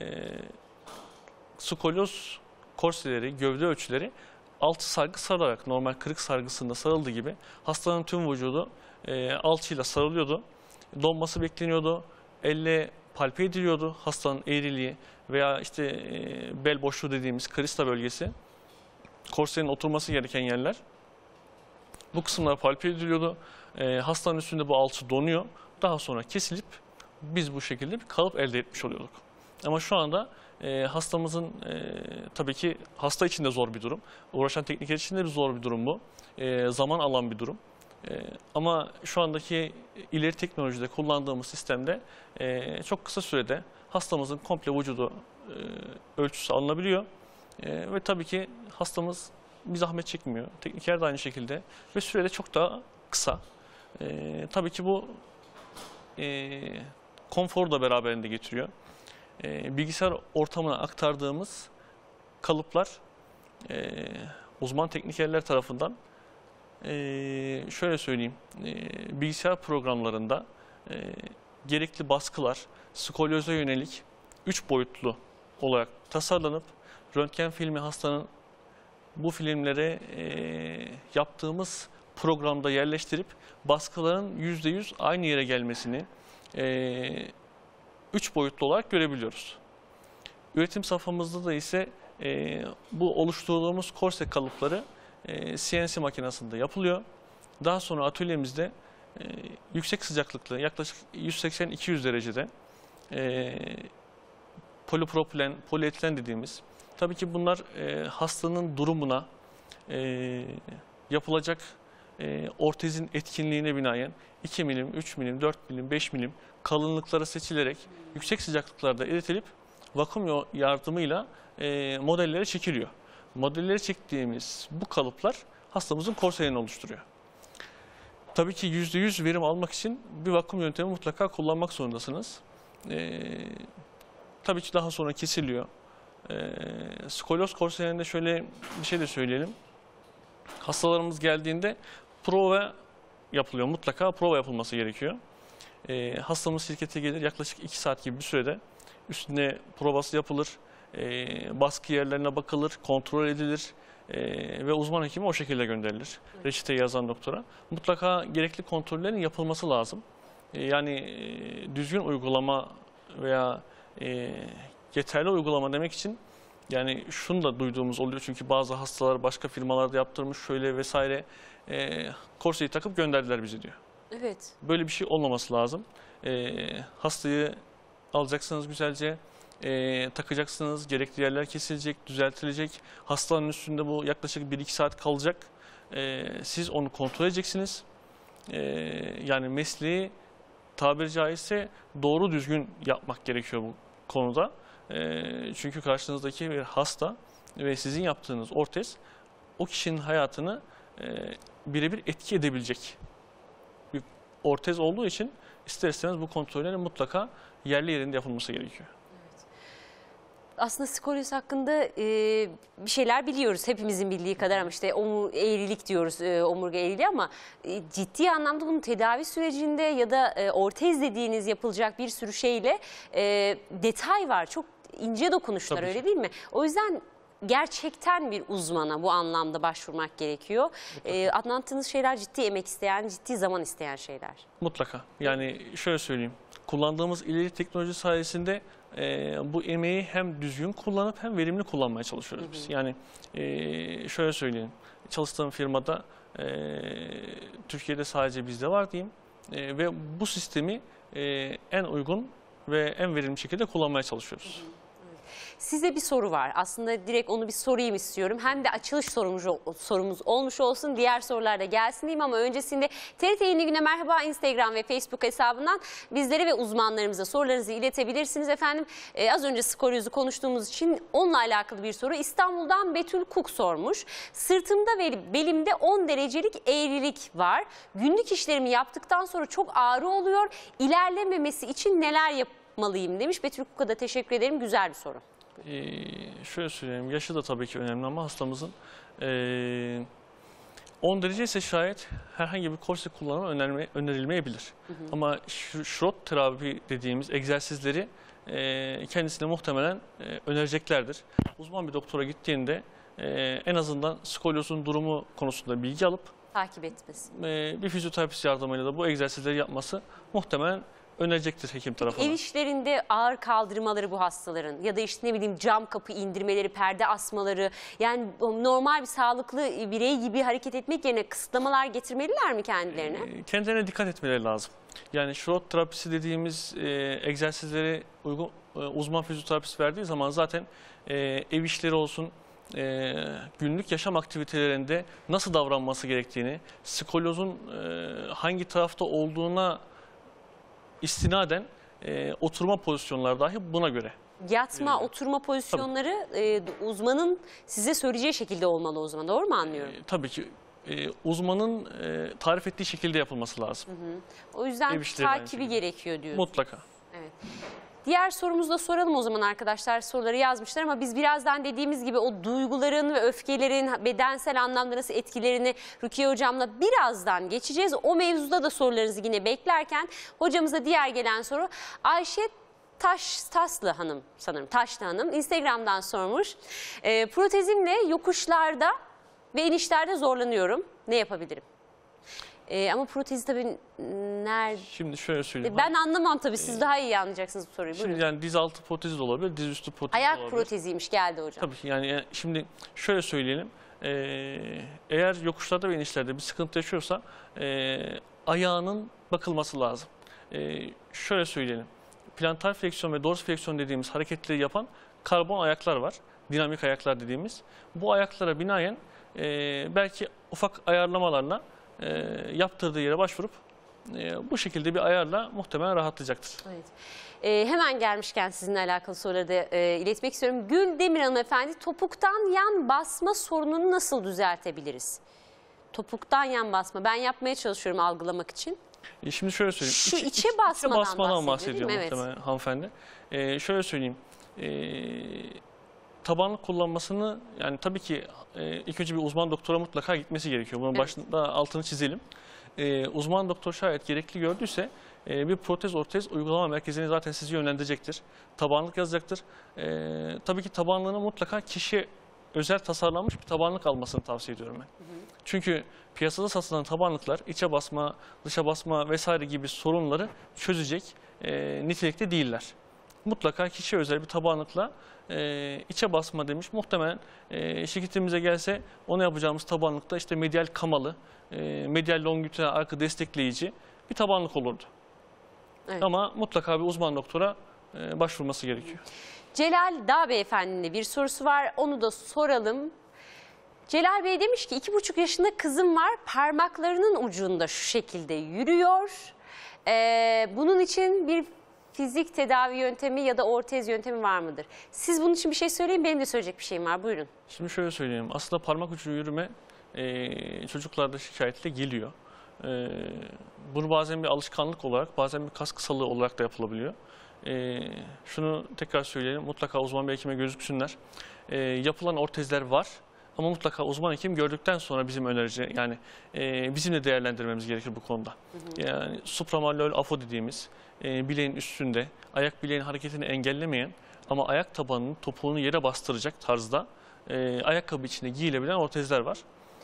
skolyoz korseleri, gövde ölçüleri altı sargı sarılarak, normal kırık sargısında sarıldığı gibi hastanın tüm vücudu e, alçıyla sarılıyordu. Donması bekleniyordu. Elle palpe ediliyordu hastanın eğriliği veya işte e, bel boşluğu dediğimiz krista bölgesi. Korsenin oturması gereken yerler. Bu kısımlar palpe ediliyordu. E, hastanın üstünde bu alçı donuyor. Daha sonra kesilip biz bu şekilde bir kalıp elde etmiş oluyorduk. Ama şu anda e, hastamızın e, tabii ki hasta için de zor bir durum. Uğraşan tekniker için de bir zor bir durum bu. E, zaman alan bir durum. E, ama şu andaki ileri teknolojide kullandığımız sistemde e, çok kısa sürede hastamızın komple vücudu e, ölçüsü alınabiliyor. E, ve tabii ki hastamız bir zahmet çekmiyor. Tekniker de aynı şekilde ve sürede çok daha kısa. E, tabii ki bu e, konforu da beraberinde getiriyor. E, bilgisayar ortamına aktardığımız kalıplar e, uzman teknikerler tarafından e, şöyle söyleyeyim, e, bilgisayar programlarında e, gerekli baskılar skolyoza yönelik üç boyutlu olarak tasarlanıp röntgen filmi hastanın bu filmlere e, yaptığımız programda yerleştirip baskıların yüzde yüz aynı yere gelmesini e, üç boyutlu olarak görebiliyoruz. Üretim safhamızda da ise e, bu oluşturduğumuz korse kalıpları e, C N C makinesinde yapılıyor. Daha sonra atölyemizde e, yüksek sıcaklıklı yaklaşık yüz seksen iki yüz derecede e, polipropilen, polietilen dediğimiz, tabii ki bunlar e, hastanın durumuna, e, yapılacak e, ortezin etkinliğine binaen iki milim, üç milim, dört milim, beş milim kalınlıkları seçilerek yüksek sıcaklıklarda eritilip vakum yardımıyla e, modellere çekiliyor. Modelleri çektiğimiz bu kalıplar hastamızın korselerini oluşturuyor. Tabii ki yüzde yüz verim almak için bir vakum yöntemi mutlaka kullanmak zorundasınız. Ee, tabii ki daha sonra kesiliyor. Ee, skolyoz korselerinde şöyle bir şey de söyleyelim. Hastalarımız geldiğinde prova yapılıyor. Mutlaka prova yapılması gerekiyor. Ee, hastamız şirkete gelir, yaklaşık iki saat gibi bir sürede üstüne provası yapılır. Ee, baskı yerlerine bakılır, kontrol edilir. Ee, ve uzman hekime o şekilde gönderilir. Evet. Reçeteyi yazan doktora. Mutlaka gerekli kontrollerin yapılması lazım. Ee, yani e, düzgün uygulama veya e, yeterli uygulama demek için yani şunu da duyduğumuz oluyor. Çünkü bazı hastalar başka firmalarda yaptırmış şöyle vesaire e, korseyi takıp gönderdiler bizi diyor. Evet. Böyle bir şey olmaması lazım. E, hastayı alacaksınız güzelce. E, takacaksınız, gerekli yerler kesilecek, düzeltilecek. Hastanın üstünde bu yaklaşık bir iki saat kalacak. E, siz onu kontrol edeceksiniz. E, yani mesleği tabiri caizse doğru düzgün yapmak gerekiyor bu konuda. E, çünkü karşınızdaki bir hasta ve sizin yaptığınız ortez o kişinin hayatını e, birebir etki edebilecek bir ortez olduğu için ister istemez bu kontrollerin mutlaka yerli yerinde yapılması gerekiyor. Aslında skolyoz hakkında e, bir şeyler biliyoruz. Hepimizin bildiği kadar ama işte omur, eğrilik diyoruz, e, omurga eğriliği ama e, ciddi anlamda bunun tedavi sürecinde ya da e, ortez dediğiniz yapılacak bir sürü şeyle e, detay var. Çok ince dokunuşlar, Tabii öyle ki. değil mi? O yüzden gerçekten bir uzmana bu anlamda başvurmak gerekiyor. E, anlattığınız şeyler ciddi emek isteyen, ciddi zaman isteyen şeyler. Mutlaka. Yani şöyle söyleyeyim. Kullandığımız ileri teknoloji sayesinde e, bu emeği hem düzgün kullanıp hem verimli kullanmaya çalışıyoruz biz. Yani e, şöyle söyleyeyim. Çalıştığım firmada e, Türkiye'de sadece bizde var diyeyim. E, ve bu sistemi e, en uygun ve en verimli şekilde kullanmaya çalışıyoruz. Size bir soru var. Aslında direkt onu bir sorayım istiyorum. Hem de açılış sorumuz, sorumuz olmuş olsun. Diğer sorular da gelsin diyeyim ama öncesinde T R T Yeni Güne Merhaba Instagram ve Facebook hesabından bizlere ve uzmanlarımıza sorularınızı iletebilirsiniz efendim. Ee, az önce skolyozu konuştuğumuz için onunla alakalı bir soru. İstanbul'dan Betül Kuk sormuş. Sırtımda ve belimde on derecelik eğrilik var. Günlük işlerimi yaptıktan sonra çok ağrı oluyor. İlerlememesi için neler yapmalıyım demiş. Betül Kuk'a da teşekkür ederim. Güzel bir soru. Ee, şöyle söyleyeyim, yaşı da tabii ki önemli ama hastamızın ee, on derece ise şayet herhangi bir korse kullanımı önerme, önerilmeyebilir. Hı hı. Ama şrot terapi dediğimiz egzersizleri ee, kendisine muhtemelen ee, önereceklerdir. Uzman bir doktora gittiğinde ee, en azından skolyozun durumu konusunda bilgi alıp takip etmesi. Ee, bir fizyoterapist yardımıyla da bu egzersizleri yapması muhtemelen önerecektir hekim tarafından. Ev işlerinde ağır kaldırmaları bu hastaların ya da işte ne bileyim cam kapı indirmeleri, perde asmaları, yani normal bir sağlıklı birey gibi hareket etmek yerine kısıtlamalar getirmeliler mi kendilerine? E, kendilerine dikkat etmeleri lazım. Yani şrot terapisi dediğimiz e, egzersizleri uygun, e, uzman fizyoterapist verdiği zaman zaten e, ev işleri olsun, e, günlük yaşam aktivitelerinde nasıl davranması gerektiğini, skolyozun e, hangi tarafta olduğuna istinaden e, oturma pozisyonları dahi buna göre. Yatma, Ee, oturma pozisyonları e, uzmanın size söyleyeceği şekilde olmalı o zaman. Doğru mu anlıyorum? E, tabii ki e, uzmanın e, tarif ettiği şekilde yapılması lazım. Hı hı. O yüzden takibi gerekiyor diyorsun. Mutlaka. Evet. Diğer sorumuzu da soralım o zaman arkadaşlar. Soruları yazmışlar ama biz birazdan dediğimiz gibi o duyguların ve öfkelerin bedensel anlamda nasıl etkilerini Rukiye Hocam'la birazdan geçeceğiz. O mevzuda da sorularınızı yine beklerken hocamıza diğer gelen soru Ayşe Taş Taslı Hanım sanırım Taşlı Hanım Instagram'dan sormuş. E, protezimle yokuşlarda ve inişlerde zorlanıyorum. Ne yapabilirim? Ee, ama protezi tabii nerede? Şimdi şöyle söyleyeyim. Ben anlamam tabii. Siz ee, daha iyi anlayacaksınız bu soruyu. Şimdi Buyurun. yani diz altı protezi de olabilir, diz üstü protezi Ayak de olabilir. proteziymiş geldi hocam. Tabii ki yani şimdi şöyle söyleyelim. e, eğer yokuşlarda ve inişlerde bir sıkıntı yaşıyorsa e, ayağının bakılması lazım. E, şöyle söyleyelim. Plantar fleksiyon ve dors fleksiyon dediğimiz hareketleri yapan karbon ayaklar var. Dinamik ayaklar dediğimiz. Bu ayaklara binaen e, belki ufak ayarlamalarla e, yaptırdığı yere başvurup e, bu şekilde bir ayarla muhtemelen rahatlayacaktır. Evet. Ee, hemen gelmişken sizinle alakalı soruları da e, iletmek istiyorum. Gül Demir hanımefendi, topuktan yan basma sorununu nasıl düzeltebiliriz? Topuktan yan basma. Ben yapmaya çalışıyorum algılamak için. E, şimdi şöyle söyleyeyim. Şu İçe- içe içe basmadan basmadan bahsediyor, bahsediyor değil mi? Evet. muhtemelen hanımefendi. E, şöyle söyleyeyim. E, tabanlık kullanmasını yani tabii ki e, ilk önce bir uzman doktora mutlaka gitmesi gerekiyor. Bunun Evet. başında altını çizelim. E, uzman doktor şayet gerekli gördüyse e, bir protez ortez uygulama merkezine zaten sizi yönlendirecektir. Tabanlık yazacaktır. E, tabii ki tabanlığını mutlaka kişiye özel tasarlanmış bir tabanlık almasını tavsiye ediyorum ben. Hı hı. Çünkü piyasada satılan tabanlıklar içe basma, dışa basma vesaire gibi sorunları çözecek e, nitelikte değiller. Mutlaka kişiye özel bir tabanlıkla e, içe basma demiş. Muhtemelen e, şirketimize gelse onu yapacağımız tabanlıkta işte medyal kamalı, e, medyal longitüdinal arka destekleyici bir tabanlık olurdu. Evet. Ama mutlaka bir uzman doktora e, başvurması gerekiyor. Celal Dağ Beyefendi'nin de bir sorusu var. Onu da soralım. Celal Bey demiş ki iki buçuk yaşında kızım var. Parmaklarının ucunda şu şekilde yürüyor. Ee, bunun için bir fizik tedavi yöntemi ya da ortez yöntemi var mıdır? Siz bunun için bir şey söyleyin. Benim de söyleyecek bir şeyim var. Buyurun. Şimdi şöyle söyleyeyim. Aslında parmak ucu yürüme e, çocuklarda şikayetle geliyor. E, bunu bazen bir alışkanlık olarak, bazen bir kas kısalığı olarak da yapılabiliyor. E, şunu tekrar söyleyelim. Mutlaka uzman bir hekime gözüksünler. E, yapılan ortezler var. Ama mutlaka uzman hekim gördükten sonra bizim önerici yani e, bizim de değerlendirmemiz gerekir bu konuda. Hı hı. Yani supramalleol afo dediğimiz e, bileğin üstünde ayak bileğin hareketini engellemeyen ama ayak tabanının topuğunu yere bastıracak tarzda e, ayakkabı içine giyilebilen ortezler var.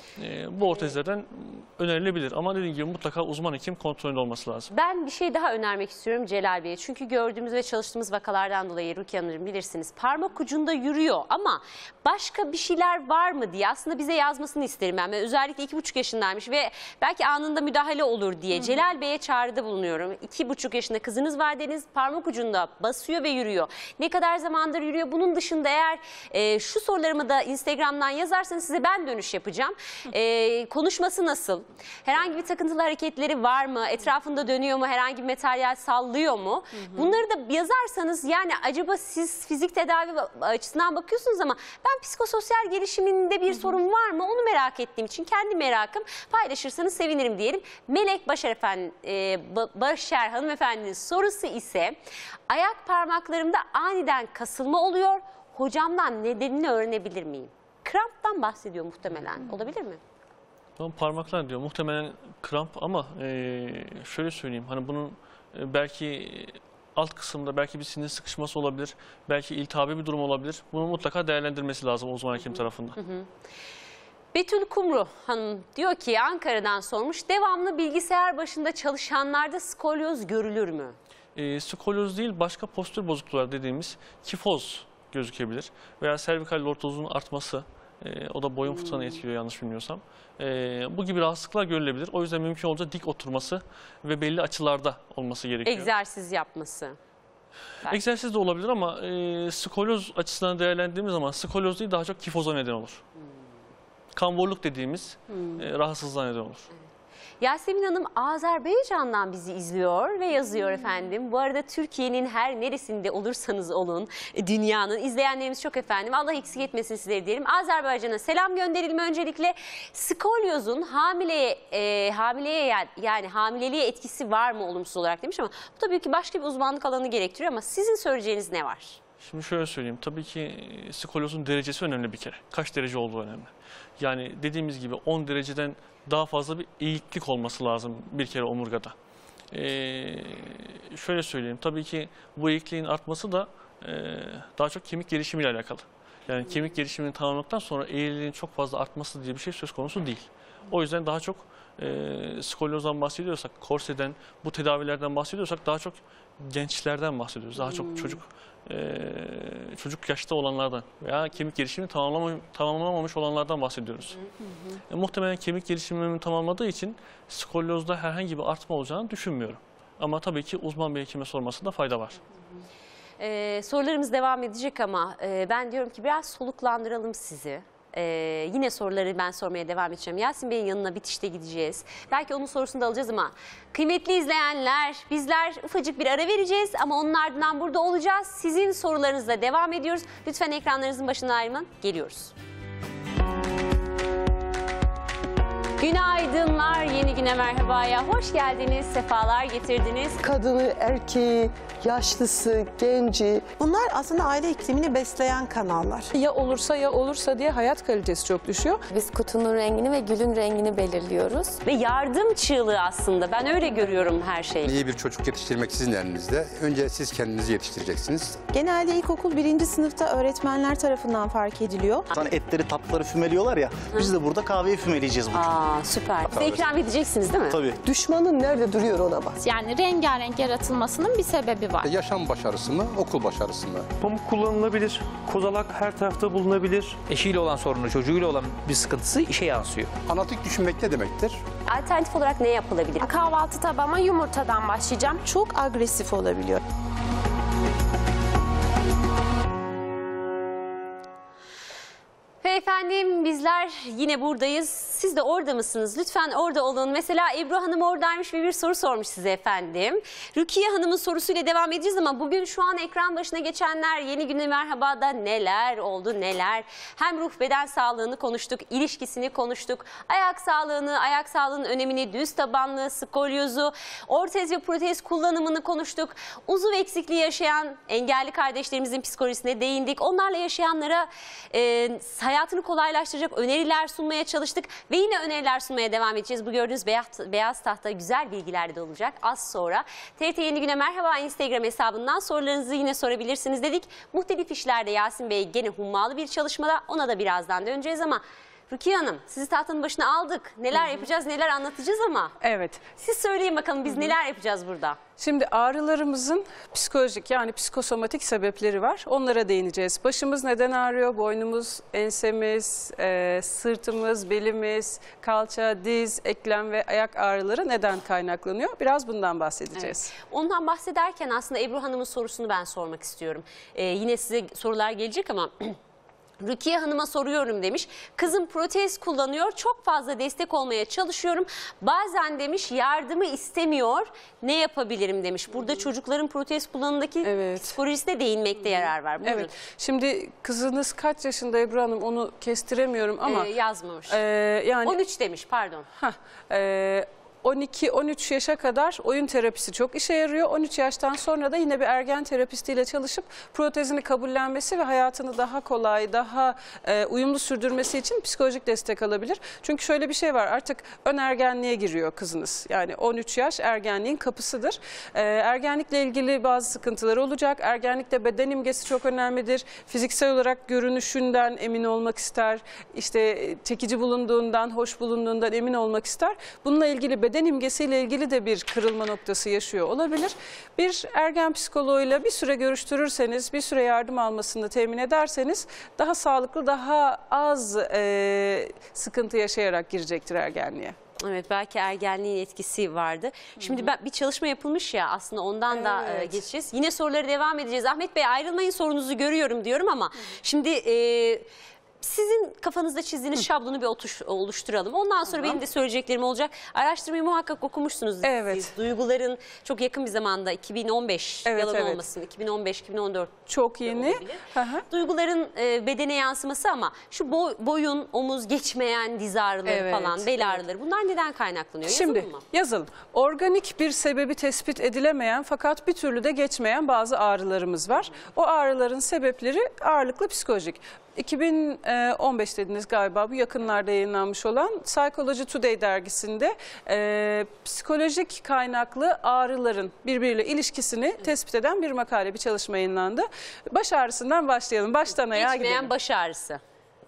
E, bu ortezlerden önerilebilir ama dediğim gibi mutlaka uzman hekim kontrolünde olması lazım. Ben bir şey daha önermek istiyorum Celal Bey'e. Çünkü gördüğümüz ve çalıştığımız vakalardan dolayı Rukiye Hanımcığım bilirsiniz. Parmak ucunda yürüyor ama başka bir şeyler var mı diye aslında bize yazmasını isterim ben. ben özellikle iki buçuk yaşındaymış ve belki anında müdahale olur diye. Hı hı. Celal Bey'e çağrıda bulunuyorum. iki buçuk yaşında kızınız var dediniz. Parmak ucunda basıyor ve yürüyor. Ne kadar zamandır yürüyor? Bunun dışında eğer e, şu sorularımı da Instagram'dan yazarsanız size ben dönüş yapacağım. Ee, konuşması nasıl? Herhangi bir takıntılı hareketleri var mı? Etrafında dönüyor mu? Herhangi bir materyal sallıyor mu? Hı hı. Bunları da yazarsanız yani acaba siz fizik tedavi açısından bakıyorsunuz ama ben psikososyal gelişiminde bir hı hı. sorun var mı? Onu merak ettiğim için kendi merakım paylaşırsanız sevinirim diyelim. Melek Başar, Efendi, e, Başar hanımefendinin sorusu ise ayak parmaklarımda aniden kasılma oluyor. Hocamdan nedenini öğrenebilir miyim? Kramptan bahsediyor muhtemelen. Olabilir mi? Tamam, parmaklar diyor. Muhtemelen kramp ama e, şöyle söyleyeyim. Hani bunun e, belki alt kısımda belki bir sinir sıkışması olabilir. Belki iltihabi bir durum olabilir. Bunu mutlaka değerlendirmesi lazım uzman hekim tarafından. Hı hı. Betül Kumru Hanım diyor ki Ankara'dan sormuş. Devamlı bilgisayar başında çalışanlarda skolyoz görülür mü? E, skolyoz değil başka postür bozukluklar dediğimiz kifoz gözükebilir. Veya servikal lordozun artması, e, o da boyun fıtığını etkiliyor yanlış bilmiyorsam. E, bu gibi rahatsızlıklar görülebilir. O yüzden mümkün olunca dik oturması ve belli açılarda olması gerekiyor. Egzersiz yapması. Belki. Egzersiz de olabilir ama e, skolyoz açısından değerlendirdiğimiz zaman skolyoz değil daha çok kifoza neden olur. Hmm. Kamburluk dediğimiz hmm. e, rahatsızlığa neden olur. Evet. Yasemin Hanım Azerbaycan'dan bizi izliyor ve yazıyor efendim. Bu arada Türkiye'nin her neresinde olursanız olun, dünyanın izleyenlerimiz çok efendim. Allah eksik etmesin sizleri diyelim. Azerbaycan'a selam gönderelim öncelikle. Skolyozun hamileye, e, hamileye yani hamileliğe etkisi var mı olumsuz olarak demiş ama bu tabii ki başka bir uzmanlık alanı gerektiriyor ama sizin söyleyeceğiniz ne var? Şimdi şöyle söyleyeyim. Tabii ki skolyozun derecesi önemli bir kere. Kaç derece olduğu önemli. Yani dediğimiz gibi on dereceden daha fazla bir eğiklik olması lazım bir kere omurgada. Ee, şöyle söyleyeyim. Tabii ki bu eğikliğin artması da e, daha çok kemik gelişimiyle alakalı. Yani kemik gelişimini tamamladıktan sonra eğriliğin çok fazla artması diye bir şey söz konusu değil. O yüzden daha çok e, skolyozdan bahsediyorsak, korseden, bu tedavilerden bahsediyorsak daha çok gençlerden bahsediyoruz. Daha çok çocuk e, çocuk yaşta olanlardan veya kemik gelişimini tamamlama, tamamlamamış olanlardan bahsediyoruz. Hı hı. E, muhtemelen kemik gelişimini tamamladığı için skolyozda herhangi bir artma olacağını düşünmüyorum. Ama tabii ki uzman bir hekime sormasında fayda var. Ee, sorularımız devam edecek ama e, ben diyorum ki biraz soluklandıralım sizi. Ee, yine soruları ben sormaya devam edeceğim. Yasin Bey'in yanına bitişte gideceğiz. Belki onun sorusunu da alacağız ama kıymetli izleyenler, bizler ufacık bir ara vereceğiz ama onun ardından burada olacağız. Sizin sorularınızla devam ediyoruz. Lütfen ekranlarınızın başına ayrılın. Geliyoruz. Günaydınlar, yeni güne merhabaya. Hoş geldiniz, sefalar getirdiniz. Kadını, erkeği, yaşlısı, genci. Bunlar aslında aile iklimini besleyen kanallar. Ya olursa ya olursa diye hayat kalitesi çok düşüyor. Biz kutunun rengini ve gülün rengini belirliyoruz. Ve yardım çığlığı aslında. Ben öyle görüyorum her şeyi. İyi bir çocuk yetiştirmek sizin elinizde. Önce siz kendinizi yetiştireceksiniz. Genelde ilkokul birinci sınıfta öğretmenler tarafından fark ediliyor. Sana etleri tatlıları fümeliyorlar ya. Biz de burada kahveyi fümeleyeceğiz bugün. Aa, süper. Size ikram edeceksiniz değil mi? Tabii. Düşmanın nerede duruyor ona bak. Yani rengarenk yaratılmasının bir sebebi var. Yaşam başarısı mı, okul başarısı mı? Pamuk kullanılabilir, kozalak her tarafta bulunabilir. Eşiyle olan sorunu, çocuğuyla olan bir sıkıntısı işe yansıyor. Analitik düşünmek ne demektir? Alternatif olarak ne yapılabilir? Kahvaltı tabağıma yumurtadan başlayacağım. Çok agresif olabiliyor. Ve efendim bizler yine buradayız. Siz de orada mısınız? Lütfen orada olun. Mesela Ebru Hanım oradaymış ve bir soru sormuş size efendim. Rukiye Hanım'ın sorusuyla devam edeceğiz ama bugün şu an ekran başına geçenler Yeni Güne Merhaba'da neler oldu neler. Hem ruh beden sağlığını konuştuk, ilişkisini konuştuk, ayak sağlığını, ayak sağlığının önemini, düz tabanlı, skolyozu, ortez ve protez kullanımını konuştuk. Uzuv eksikliği yaşayan engelli kardeşlerimizin psikolojisine değindik. Onlarla yaşayanlara e, hayatını kolaylaştıracak öneriler sunmaya çalıştık ve yine öneriler sunmaya devam edeceğiz. Bu gördüğünüz beyaz, beyaz tahta güzel bilgiler de olacak az sonra. T R T Yeni Güne Merhaba Instagram hesabından sorularınızı yine sorabilirsiniz dedik. Muhtelif işlerde Yasin Bey gene hummalı bir çalışmada, ona da birazdan döneceğiz ama Rukiye Hanım, sizi tahtanın başına aldık. Neler yapacağız, neler anlatacağız ama. Evet. Siz söyleyin bakalım biz neler yapacağız burada? Şimdi ağrılarımızın psikolojik yani psikosomatik sebepleri var. Onlara değineceğiz. Başımız neden ağrıyor? Boynumuz, ensemiz, e, sırtımız, belimiz, kalça, diz, eklem ve ayak ağrıları neden kaynaklanıyor? Biraz bundan bahsedeceğiz. Evet. Ondan bahsederken aslında Ebru Hanım'ın sorusunu ben sormak istiyorum. Ee, yine size sorular gelecek ama... Rukiye Hanım'a soruyorum demiş. Kızım protez kullanıyor. Çok fazla destek olmaya çalışıyorum. Bazen demiş yardımı istemiyor. Ne yapabilirim demiş. Burada çocukların protez kullanımındaki Evet. psikolojisine değinmekte yarar var. Buyurun. Evet. Şimdi kızınız kaç yaşında Ebru Hanım onu kestiremiyorum ama. Ee, yazmamış. e, yani on üç demiş pardon. Heh, e, on iki on üç yaşa kadar oyun terapisi çok işe yarıyor. on üç yaştan sonra da yine bir ergen terapistiyle çalışıp protezini kabullenmesi ve hayatını daha kolay, daha e, uyumlu sürdürmesi için psikolojik destek alabilir. Çünkü şöyle bir şey var, artık ön ergenliğe giriyor kızınız. Yani on üç yaş ergenliğin kapısıdır. E, ergenlikle ilgili bazı sıkıntılar olacak. Ergenlikte beden imgesi çok önemlidir. Fiziksel olarak görünüşünden emin olmak ister. İşte çekici bulunduğundan, hoş bulunduğundan emin olmak ister. Bununla ilgili beden imgesiyle ilgili de bir kırılma noktası yaşıyor olabilir. Bir ergen psikoloğuyla bir süre görüştürürseniz, bir süre yardım almasını temin ederseniz daha sağlıklı, daha az e, sıkıntı yaşayarak girecektir ergenliğe. Evet, belki ergenliğin etkisi vardı. Şimdi ben, bir çalışma yapılmış ya aslında ondan da e, Evet. geçeceğiz. Yine soruları devam edeceğiz. Ahmet Bey ayrılmayın, sorunuzu görüyorum diyorum ama şimdi... E, sizin kafanızda çizdiğiniz şablonu bir otuş, oluşturalım. Ondan sonra benim de söyleyeceklerim olacak. Araştırmayı muhakkak okumuşsunuz. Evet. Siz. Duyguların çok yakın bir zamanda iki bin on beş Evet, yalan evet. olmasın. iki bin on beş iki bin on dört Çok yeni. Hı hı. Duyguların e, bedene yansıması ama şu boy, boyun, omuz, geçmeyen diz ağrıları Evet, falan, bel ağrıları bunlar neden kaynaklanıyor? Şimdi Yazalım mı? yazalım. Organik bir sebebi tespit edilemeyen fakat bir türlü de geçmeyen bazı ağrılarımız var. O ağrıların sebepleri ağırlıklı psikolojik. iki bin on beş dediniz galiba, bu yakınlarda yayınlanmış olan Psychology Today dergisinde e, psikolojik kaynaklı ağrıların birbiriyle ilişkisini tespit eden bir makale, bir çalışma yayınlandı. Baş ağrısından başlayalım. Baştan ayağa Geçmeyen gidelim. baş ağrısı.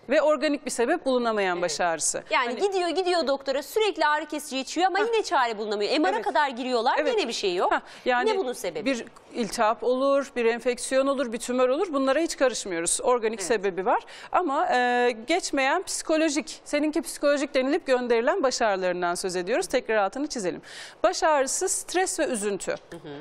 Ve organik bir sebep bulunamayan baş ağrısı. Yani Hani- gidiyor gidiyor doktora, sürekli ağrı kesici içiyor ama yine çare bulunamıyor. M R'a Evet. kadar giriyorlar, Evet. yine bir şey yok. Hah, yani ne bunun sebebi? Bir iltihap olur, bir enfeksiyon olur, bir tümör olur. Bunlara hiç karışmıyoruz. Organik sebebi var. Ama e, geçmeyen psikolojik, seninki psikolojik denilip gönderilen baş ağrılarından söz ediyoruz. Tekrar altını çizelim. Baş ağrısı stres ve üzüntü.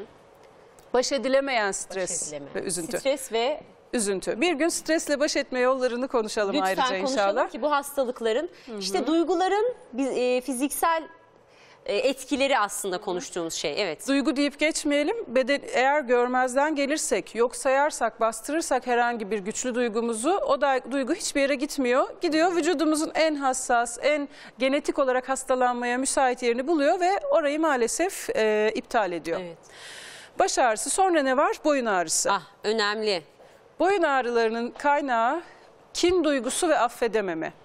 Baş edilemeyen stres Baş edileme. ve üzüntü. Stres ve Üzüntü. Bir gün stresle baş etme yollarını konuşalım lütfen ayrıca konuşalım inşallah. ki bu hastalıkların işte duyguların biz- e, fiziksel e, etkileri aslında konuştuğumuz şey. Evet. Duygu deyip geçmeyelim. Beden, eğer görmezden gelirsek, yok sayarsak, bastırırsak herhangi bir güçlü duygumuzu, o da duygu hiçbir yere gitmiyor. Gidiyor vücudumuzun en hassas, en genetik olarak hastalanmaya müsait yerini buluyor ve orayı maalesef e, iptal ediyor. Evet. Baş ağrısı, sonra ne var? Boyun ağrısı. Ah, önemli. Boyun ağrılarının kaynağı kin duygusu ve affedememe.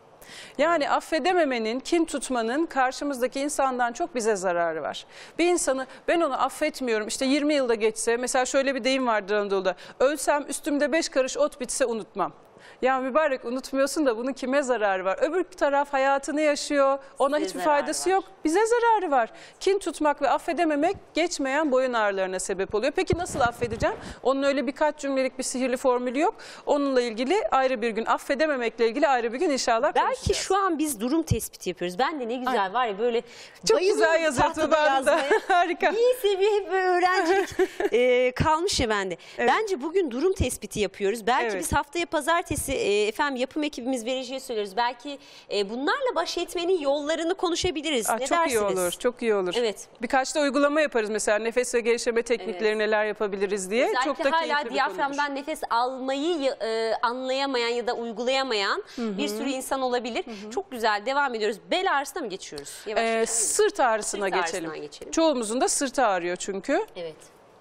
Yani affedememenin, kin tutmanın karşımızdaki insandan çok bize zararı var. Bir insanı ben onu affetmiyorum, işte yirmi yılda geçse, mesela şöyle bir deyim vardır Anadolu'da: ölsem üstümde beş karış ot bitse unutmam. Ya mübarek, unutmuyorsun da bunun kime zararı var? Öbür taraf hayatını yaşıyor, ona Size hiçbir zararı faydası var. yok. Bize zararı var. Kin tutmak ve affedememek geçmeyen boyun ağrılarına sebep oluyor. Peki nasıl affedeceğim? Onun öyle birkaç cümlelik bir sihirli formülü yok. Onunla ilgili ayrı bir gün, affedememekle ilgili ayrı bir gün inşallah Belki konuşacağız. şu an biz durum tespiti yapıyoruz. Ben de ne güzel var ya böyle Çok bayılıyorum güzel yazıyor tahtada Tuğba'nın da. yazmaya. Harika. İyi seviye hep böyle öğrencilik e, kalmış ya bende. Bence bugün durum tespiti yapıyoruz. Belki Evet. biz haftaya pazartesi e, efendim yapım ekibimiz vericiye söylüyoruz. Belki e, bunlarla baş etmenin yollarını konuşabiliriz. Ah, ne çok dersiniz? iyi olur, çok iyi olur. Evet. Birkaç da uygulama yaparız mesela, nefes ve gevşeme teknikleri Evet. neler yapabiliriz diye. Özellikle Çok da keyifli hala bir diyaframdan konudur. nefes almayı e, anlayamayan ya da uygulayamayan bir sürü insan olabilir. Çok güzel, devam ediyoruz. Bel ağrısına mı geçiyoruz? Yavaş Ee, yavaş. sırt ağrısına Sırt geçelim. ağrısından geçelim. Çoğumuzun da sırtı ağrıyor çünkü. Evet.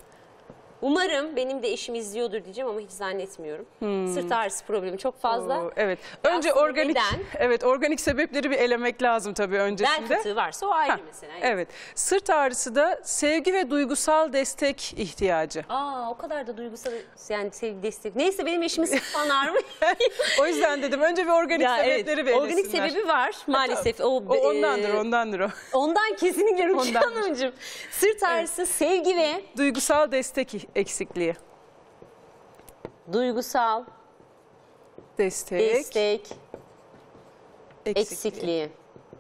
Umarım benim de eşim izliyordur diyeceğim ama hiç zannetmiyorum. Sırt ağrısı problemi çok fazla. Oo, evet. Ve Önce aslında organik neden? evet organik sebepleri bir elemek lazım tabii Bel öncesinde. fıtığı varsa o ayrı Heh, mesela. Evet. Sırt ağrısı da sevgi ve duygusal destek ihtiyacı. Aa, o kadar da duygusal, yani sevgi destek. Neyse, benim eşimi sırt falan ağrımıyor. O yüzden dedim önce bir organik Ya evet, sebepleri bir organik elesinler. sebebi var maalesef. O, O ondandır, e, ondandır o. Ondan kesinlikle Rukiye Ondandır. Hanımcığım. Sırt ağrısı, sevgi ve Duygusal destek eksikliği. duygusal Destek, destek eksikliği. eksikliği.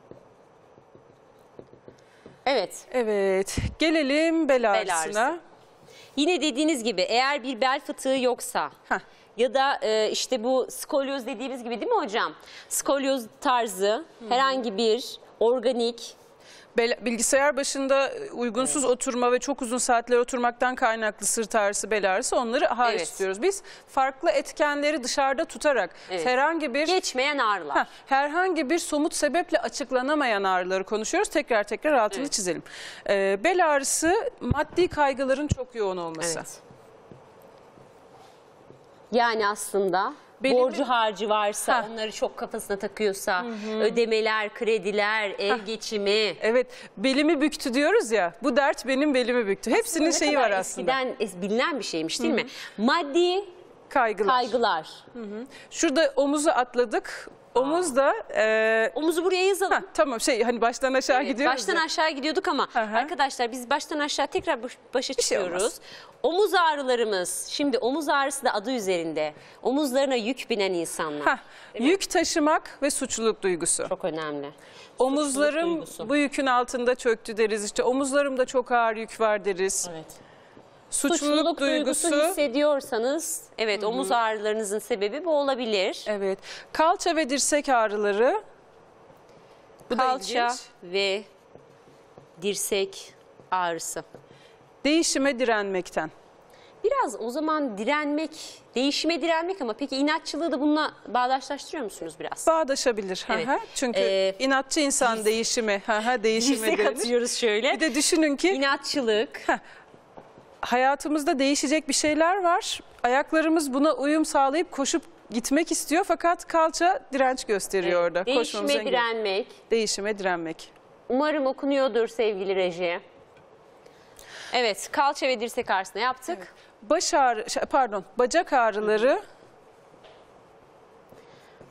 Evet. Evet. Gelelim bel Bel ağrısına. ağrısı. Yine dediğiniz gibi eğer bir bel fıtığı yoksa Heh. ya da e, işte bu skolyoz dediğimiz gibi, değil mi hocam? Skolyoz tarzı herhangi bir organik Bel- bilgisayar başında uygunsuz oturma ve çok uzun saatler oturmaktan kaynaklı sırt ağrısı, bel ağrısı, onları hariç Evet. tutuyoruz. Biz farklı etkenleri dışarıda tutarak Evet. herhangi bir geçmeyen ağrılar. Ha, herhangi bir somut sebeple açıklanamayan ağrıları konuşuyoruz. Tekrar tekrar altını Evet. çizelim. Ee, bel ağrısı maddi kaygıların çok yoğun olması. Evet. Yani aslında Benim- borcu harcı varsa, Ha. onları çok kafasına takıyorsa, ödemeler, krediler, ev geçimi. Evet, belimi büktü diyoruz ya. Bu dert benim belimi büktü. Hepsinin Ne şeyi kadar var aslında. Eskiden es- bilinen bir şeymiş, değil mi? Maddi Kaygılar. kaygılar. Şurada omuzu atladık. Omuz da e, Omuzu buraya yazalım. ha, tamam şey hani baştan aşağı Evet, gidiyoruz. baştan ya. aşağı gidiyorduk ama Hı hı. arkadaşlar biz baştan aşağı tekrar baş- başa Bir şey çıkıyoruz. olmaz. Omuz ağrılarımız, şimdi omuz ağrısı da adı üzerinde. Omuzlarına yük binen insanlar. Hah, yük taşımak ve suçluluk duygusu. Çok önemli. Omuzlarım duygusu. bu yükün altında çöktü deriz. İşte omuzlarımda çok ağır yük var deriz. Evet. Suçluluk, Suçluluk duygusu, duygusu. hissediyorsanız evet, omuz ağrılarınızın sebebi bu olabilir. Evet. Kalça ve dirsek ağrıları. Bu da Kalça ilginç. ve dirsek ağrısı. Değişime direnmekten. Biraz o zaman direnmek, değişime direnmek, ama peki inatçılığı da bununla bağdaşlaştırıyor musunuz biraz? Bağdaşabilir. Evet. Hı hı. Çünkü Ee, inatçı insan değişime, hı hı, değişime Dirsek direnir. atıyoruz şöyle. Bir de düşünün ki İnatçılık. hayatımızda değişecek bir şeyler var. Ayaklarımız buna uyum sağlayıp koşup gitmek istiyor, fakat kalça direnç gösteriyor orada. Koşmamıza Değişime engel. direnmek. Değişime direnmek. Umarım okunuyordur sevgili reji. Evet, kalça ve dirsek ağrısını yaptık. Baş ağrı, şey, pardon, bacak ağrıları.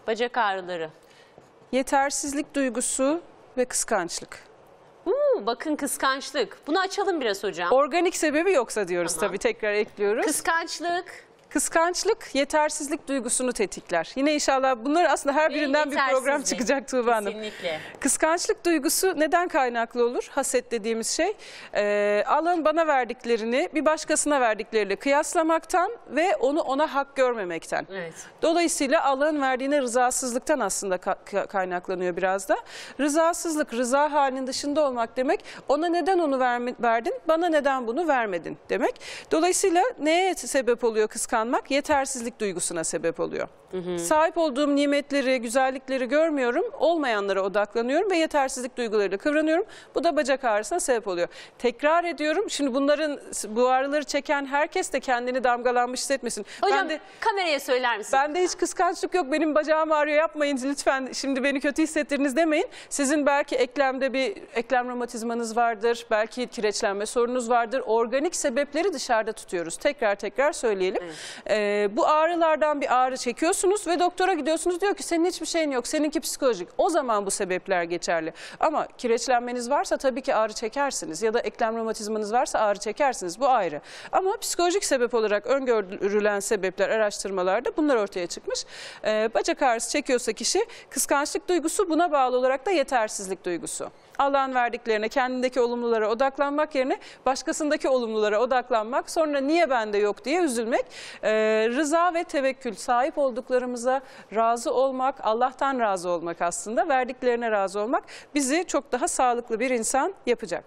Bacak ağrıları. Yetersizlik duygusu ve kıskançlık. Hmm, bakın kıskançlık. Bunu açalım biraz hocam. Organik sebebi yoksa diyoruz Tamam. tabii, tekrar ekliyoruz. Kıskançlık. Kıskançlık yetersizlik duygusunu tetikler. Yine inşallah bunlar aslında her Ve birinden bir program yetersizlik. çıkacak Tuğba Hanım. Kesinlikle. Kıskançlık duygusu neden kaynaklı olur? Haset dediğimiz şey. Ee, Allah'ın bana verdiklerini bir başkasına verdikleriyle kıyaslamaktan ve onu ona hak görmemekten. Evet. Dolayısıyla Allah'ın verdiğine rızasızlıktan aslında ka- kaynaklanıyor biraz da. Rızasızlık, rıza halinin dışında olmak demek. Ona neden onu verme- verdin, bana neden bunu vermedin demek. Dolayısıyla neye sebep oluyor kıskançlık? Yetersizlik duygusuna sebep oluyor. Hı hı. Sahip olduğum nimetleri, güzellikleri görmüyorum, olmayanlara odaklanıyorum ve yetersizlik duygularıyla kıvranıyorum. Bu da bacak ağrısına sebep oluyor. Tekrar ediyorum, şimdi bunların, bu ağrıları çeken herkes de kendini damgalanmış hissetmesin. Hocam ben de, kameraya söyler misiniz? Bende hiç kıskançlık yok, benim bacağım ağrıyor, yapmayın lütfen, şimdi beni kötü hissettiriniz demeyin. Sizin belki eklemde bir eklem romatizmanız vardır, belki kireçlenme sorunuz vardır. Organik sebepleri dışarıda tutuyoruz. Tekrar tekrar söyleyelim. Evet. Ee, bu ağrılardan bir ağrı çekiyorsunuz ve doktora gidiyorsunuz, diyor ki senin hiçbir şeyin yok, seninki psikolojik. O zaman bu sebepler geçerli. Ama kireçlenmeniz varsa tabii ki ağrı çekersiniz ya da eklem romatizmanız varsa ağrı çekersiniz, bu ayrı. Ama psikolojik sebep olarak öngörülen sebepler araştırmalarda bunlar ortaya çıkmış. Ee, bacak ağrısı çekiyorsa kişi kıskançlık duygusu, buna bağlı olarak da yetersizlik duygusu. Allah'ın verdiklerine, kendindeki olumlulara odaklanmak yerine başkasındaki olumlulara odaklanmak, sonra niye bende yok diye üzülmek. Ee, rıza ve tevekkül, sahip olduklarımıza razı olmak, Allah'tan razı olmak, aslında verdiklerine razı olmak bizi çok daha sağlıklı bir insan yapacak.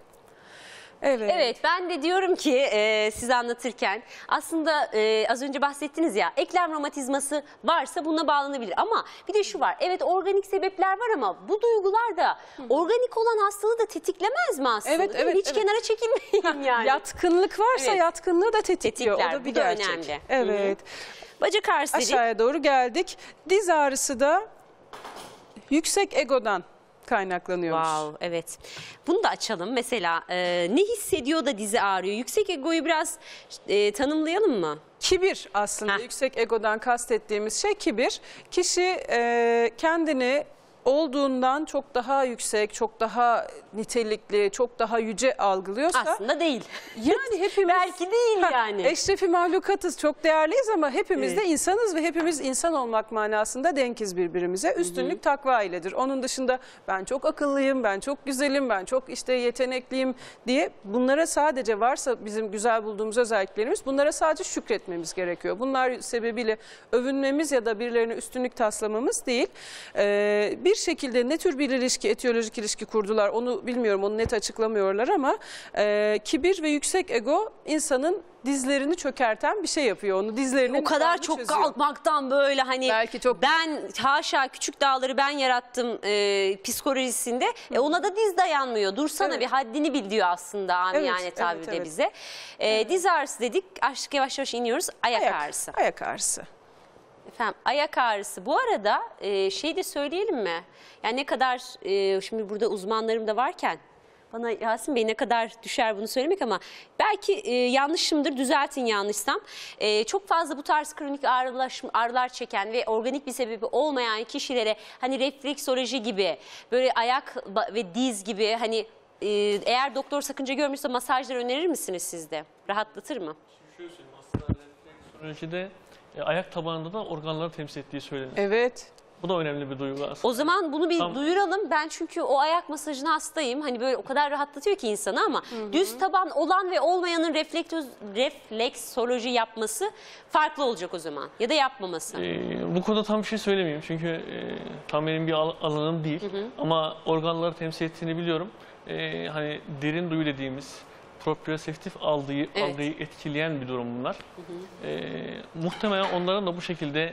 Evet. Evet, ben de diyorum ki e, siz anlatırken aslında e, az önce bahsettiniz ya, eklem romatizması varsa buna bağlanabilir. Ama bir de şu var, evet organik sebepler var ama bu duygular da organik olan hastalığı da tetiklemez mi aslında? Evet, evet, Hiç evet. kenara çekilmeyin yani. Yatkınlık varsa Evet. yatkınlığı da tetikliyor. Tetikler, O da bir bu da gerçek. önemli. Evet. Hı-hı. Bacak ağrısı dedik. Aşağıya doğru geldik. Diz ağrısı da yüksek egodan kaynaklanıyormuş. Wow, evet. Bunu da açalım. Mesela e, ne hissediyor da dizi ağrıyor? Yüksek egoyu biraz e, tanımlayalım mı? Kibir aslında. Heh. Yüksek egodan kastettiğimiz şey kibir. Kişi e, kendini olduğundan çok daha yüksek, çok daha nitelikli, çok daha yüce algılıyorsa... Aslında değil. Yani hepimiz... Belki değil Ha, yani. Eşrefi mahlukatız, çok değerliyiz ama hepimiz Evet. de insanız ve hepimiz insan olmak manasında denkiz birbirimize. Üstünlük Hı-hı. takva iledir. Onun dışında ben çok akıllıyım, ben çok güzelim, ben çok işte yetenekliyim diye bunlara sadece varsa bizim güzel bulduğumuz özelliklerimiz, bunlara sadece şükretmemiz gerekiyor. Bunlar sebebiyle övünmemiz ya da birilerine üstünlük taslamamız değil. Ee, bir şekilde ne tür bir ilişki, etiyolojik ilişki kurdular onu bilmiyorum, onu net açıklamıyorlar ama e, kibir ve yüksek ego insanın dizlerini çökerten bir şey yapıyor. Onu dizlerinin o kadar bağını çok çözüyor. kalkmaktan böyle hani Belki çok- ben haşa küçük dağları ben yarattım e, psikolojisinde e, ona da diz dayanmıyor. Dursana Evet. bir haddini bil diyor aslında amiyane Evet, tabirle evet, evet. bize. E, Diz ağrısı dedik, artık yavaş yavaş iniyoruz, ayak, Ayak, ağrısı. ayak ağrısı. Efendim ayak ağrısı. Bu arada e, şey de söyleyelim mi? Yani ne kadar e, şimdi burada uzmanlarım da varken bana Yasin Bey ne kadar düşer bunu söylemek ama belki e, yanlışımdır, düzeltin yanlışsam. E, çok fazla bu tarz kronik ağrılar, ağrılar çeken ve organik bir sebebi olmayan kişilere hani refleksoloji gibi, böyle ayak ve diz gibi hani e, eğer doktor sakınca görmüyorsa masajlar önerir misiniz siz de? Rahatlatır mı? Şöyle söyleyeyim, aslında refleksolojide e, ayak tabanında da organları temsil ettiği söylenir. Evet. Bu da önemli bir duygu aslında. O zaman bunu bir Tam- duyuralım. Ben çünkü o ayak masajına hastayım. Hani böyle o kadar rahatlatıyor ki insanı ama düz taban olan ve olmayanın reflektöz, refleksoloji yapması farklı olacak o zaman. Ya da yapmaması. Ee, bu konuda tam bir şey söylemeyeyim çünkü e, tam benim bir al- alanım değil. Ama organları temsil ettiğini biliyorum. Ee, hani derin duyu dediğimiz proprioseptif algıyı, Evet. algıyı etkileyen bir durum bunlar. Ee, muhtemelen onların da bu şekilde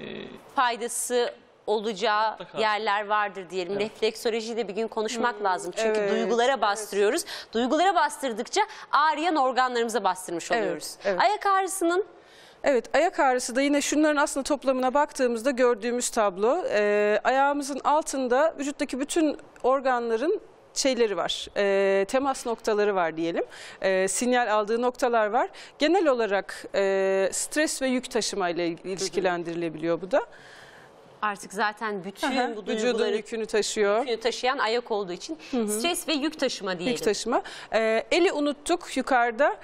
e, Faydası olacağı Mutlaka. yerler vardır diyelim. Evet. Refleksolojiyi de bir gün konuşmak lazım. Çünkü evet, duygulara bastırıyoruz. Duygulara bastırdıkça ağrıyan organlarımıza bastırmış Evet, oluyoruz. evet. Ayak ağrısının Evet, ayak ağrısı da yine şunların aslında toplamına baktığımızda gördüğümüz tablo. Ee, ayağımızın altında vücuttaki bütün organların şeyleri var, e, temas noktaları var diyelim, e, sinyal aldığı noktalar var. Genel olarak e, stres ve yük taşıma ile ilişkilendirilebiliyor bu da. Artık zaten bütün Aha, bu vücudun duyguları yükünü taşıyor. yükünü taşıyan ayak olduğu için stres ve yük taşıma diyelim. Yük taşıma. Ee, eli unuttuk yukarıda.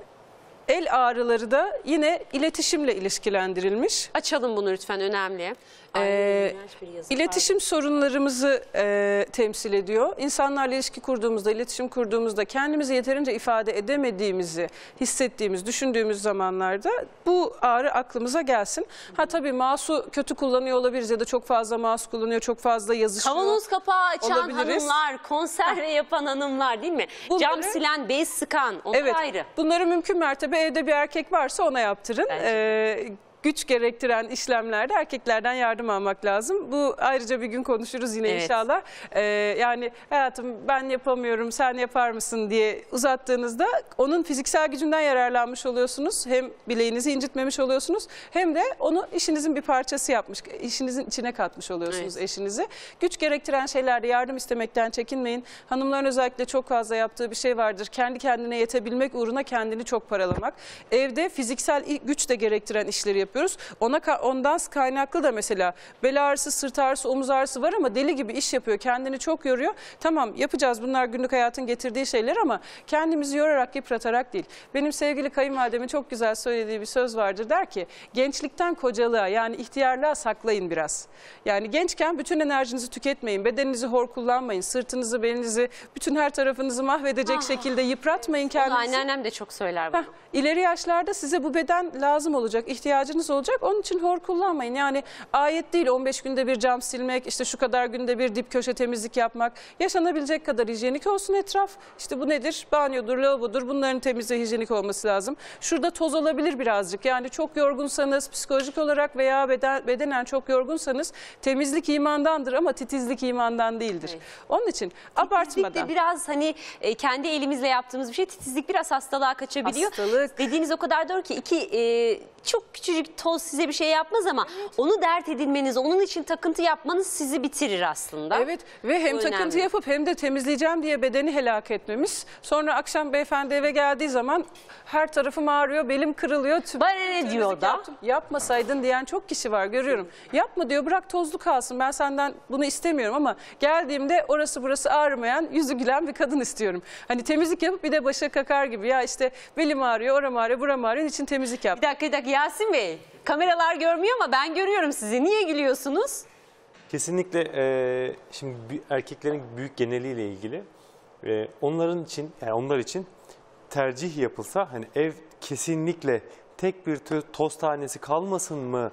El ağrıları da yine iletişimle ilişkilendirilmiş. Açalım bunu lütfen, önemli. Ee, Ay, bir yazı İletişim sorunlarımızı e, temsil ediyor. İnsanlarla ilişki kurduğumuzda, iletişim kurduğumuzda kendimizi yeterince ifade edemediğimizi hissettiğimiz, düşündüğümüz zamanlarda bu ağrı aklımıza gelsin. Ha tabii mouse'u kötü kullanıyor olabiliriz ya da çok fazla mouse kullanıyor, çok fazla yazışıyor. Kavanoz kapağı açan olabiliriz. hanımlar, konserve yapan hanımlar değil mi? Bunları- Cam silen, bez sıkan, onlar Evet, ayrı. bunları mümkün mertebe evde bir erkek varsa ona yaptırın. Bence. Ee, güç gerektiren işlemlerde erkeklerden yardım almak lazım. Bu ayrıca bir gün konuşuruz yine Evet. inşallah. Ee, yani hayatım ben yapamıyorum, sen yapar mısın diye uzattığınızda onun fiziksel gücünden yararlanmış oluyorsunuz. Hem bileğinizi incitmemiş oluyorsunuz hem de onu işinizin bir parçası yapmış, işinizin içine katmış oluyorsunuz Evet. eşinizi. Güç gerektiren şeylerde yardım istemekten çekinmeyin. Hanımların özellikle çok fazla yaptığı bir şey vardır. Kendi kendine yetebilmek uğruna kendini çok paralamak. Evde fiziksel güç de gerektiren işleri yapıyoruz. Ona ondan kaynaklı da mesela bel ağrısı, sırt ağrısı, omuz ağrısı var ama deli gibi iş yapıyor. Kendini çok yoruyor. Tamam yapacağız, bunlar günlük hayatın getirdiği şeyler ama kendimizi yorarak, yıpratarak değil. Benim sevgili kayınvalidemin çok güzel söylediği bir söz vardır. Der ki gençlikten kocalığa, yani ihtiyarlığa saklayın biraz. Yani gençken bütün enerjinizi tüketmeyin. Bedeninizi hor kullanmayın. Sırtınızı, belinizi, bütün her tarafınızı mahvedecek Ah. şekilde yıpratmayın Onu kendinizi. anneannem de çok söyler bunu. Heh, İleri yaşlarda size bu beden lazım olacak, ihtiyacınız olacak. Onun için hor kullanmayın. Yani ayet değil on beş günde bir cam silmek, işte şu kadar günde bir dip köşe temizlik yapmak. Yaşanabilecek kadar hijyenik olsun etraf. İşte bu nedir? Banyodur, lavabodur. Bunların temiz ve hijyenik olması lazım. Şurada toz olabilir birazcık. Yani çok yorgunsanız, psikolojik olarak veya beden, bedenen çok yorgunsanız temizlik imandandır ama titizlik imandan değildir. Evet. Onun için Titizlik abartmadan. de biraz hani e, kendi elimizle yaptığımız bir şey. Titizlik biraz hastalığa kaçabiliyor. Hastalık. Dediğiniz o kadar doğru ki iki e, çok küçücük toz size bir şey yapmaz ama onu dert edinmeniz, onun için takıntı yapmanız sizi bitirir aslında. Evet ve hem Bu takıntı önemli. yapıp hem de temizleyeceğim diye bedeni helak etmemiz. Sonra akşam beyefendi eve geldiği zaman her tarafım ağrıyor, belim kırılıyor. tüm- Bana ne temizlik diyor da? yaptım. Yapmasaydın diyen çok kişi var, görüyorum. Yapma diyor, bırak tozlu kalsın, ben senden bunu istemiyorum ama geldiğimde orası burası ağrımayan, yüzü gülen bir kadın istiyorum. Hani temizlik yapıp bir de başa kakar gibi, ya işte belim ağrıyor, oram ağrıyor, buram ağrıyor, için temizlik yap. Bir dakika, bir dakika Yasin Bey. Kameralar görmüyor ama ben görüyorum sizi. Niye gülüyorsunuz? Kesinlikle e, şimdi bir- erkeklerin büyük geneliyle ilgili e, onların için yani onlar için tercih yapılsa hani ev kesinlikle tek bir tö- toz tanesi kalmasın mı?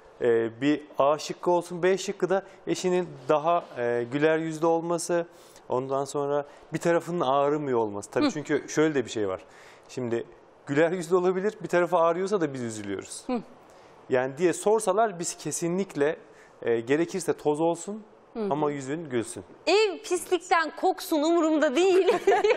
E, bir A şıkkı olsun, B şıkkı da eşinin daha e, güler yüzlü olması, ondan sonra bir tarafının ağrımıyor olması. Tabii çünkü şöyle de bir şey var. Şimdi güler yüzlü olabilir, bir tarafı ağrıyorsa da biz üzülüyoruz. Yani diye sorsalar biz kesinlikle e, gerekirse toz olsun ama yüzün gülsün. Ev pislikten koksun umurumda değil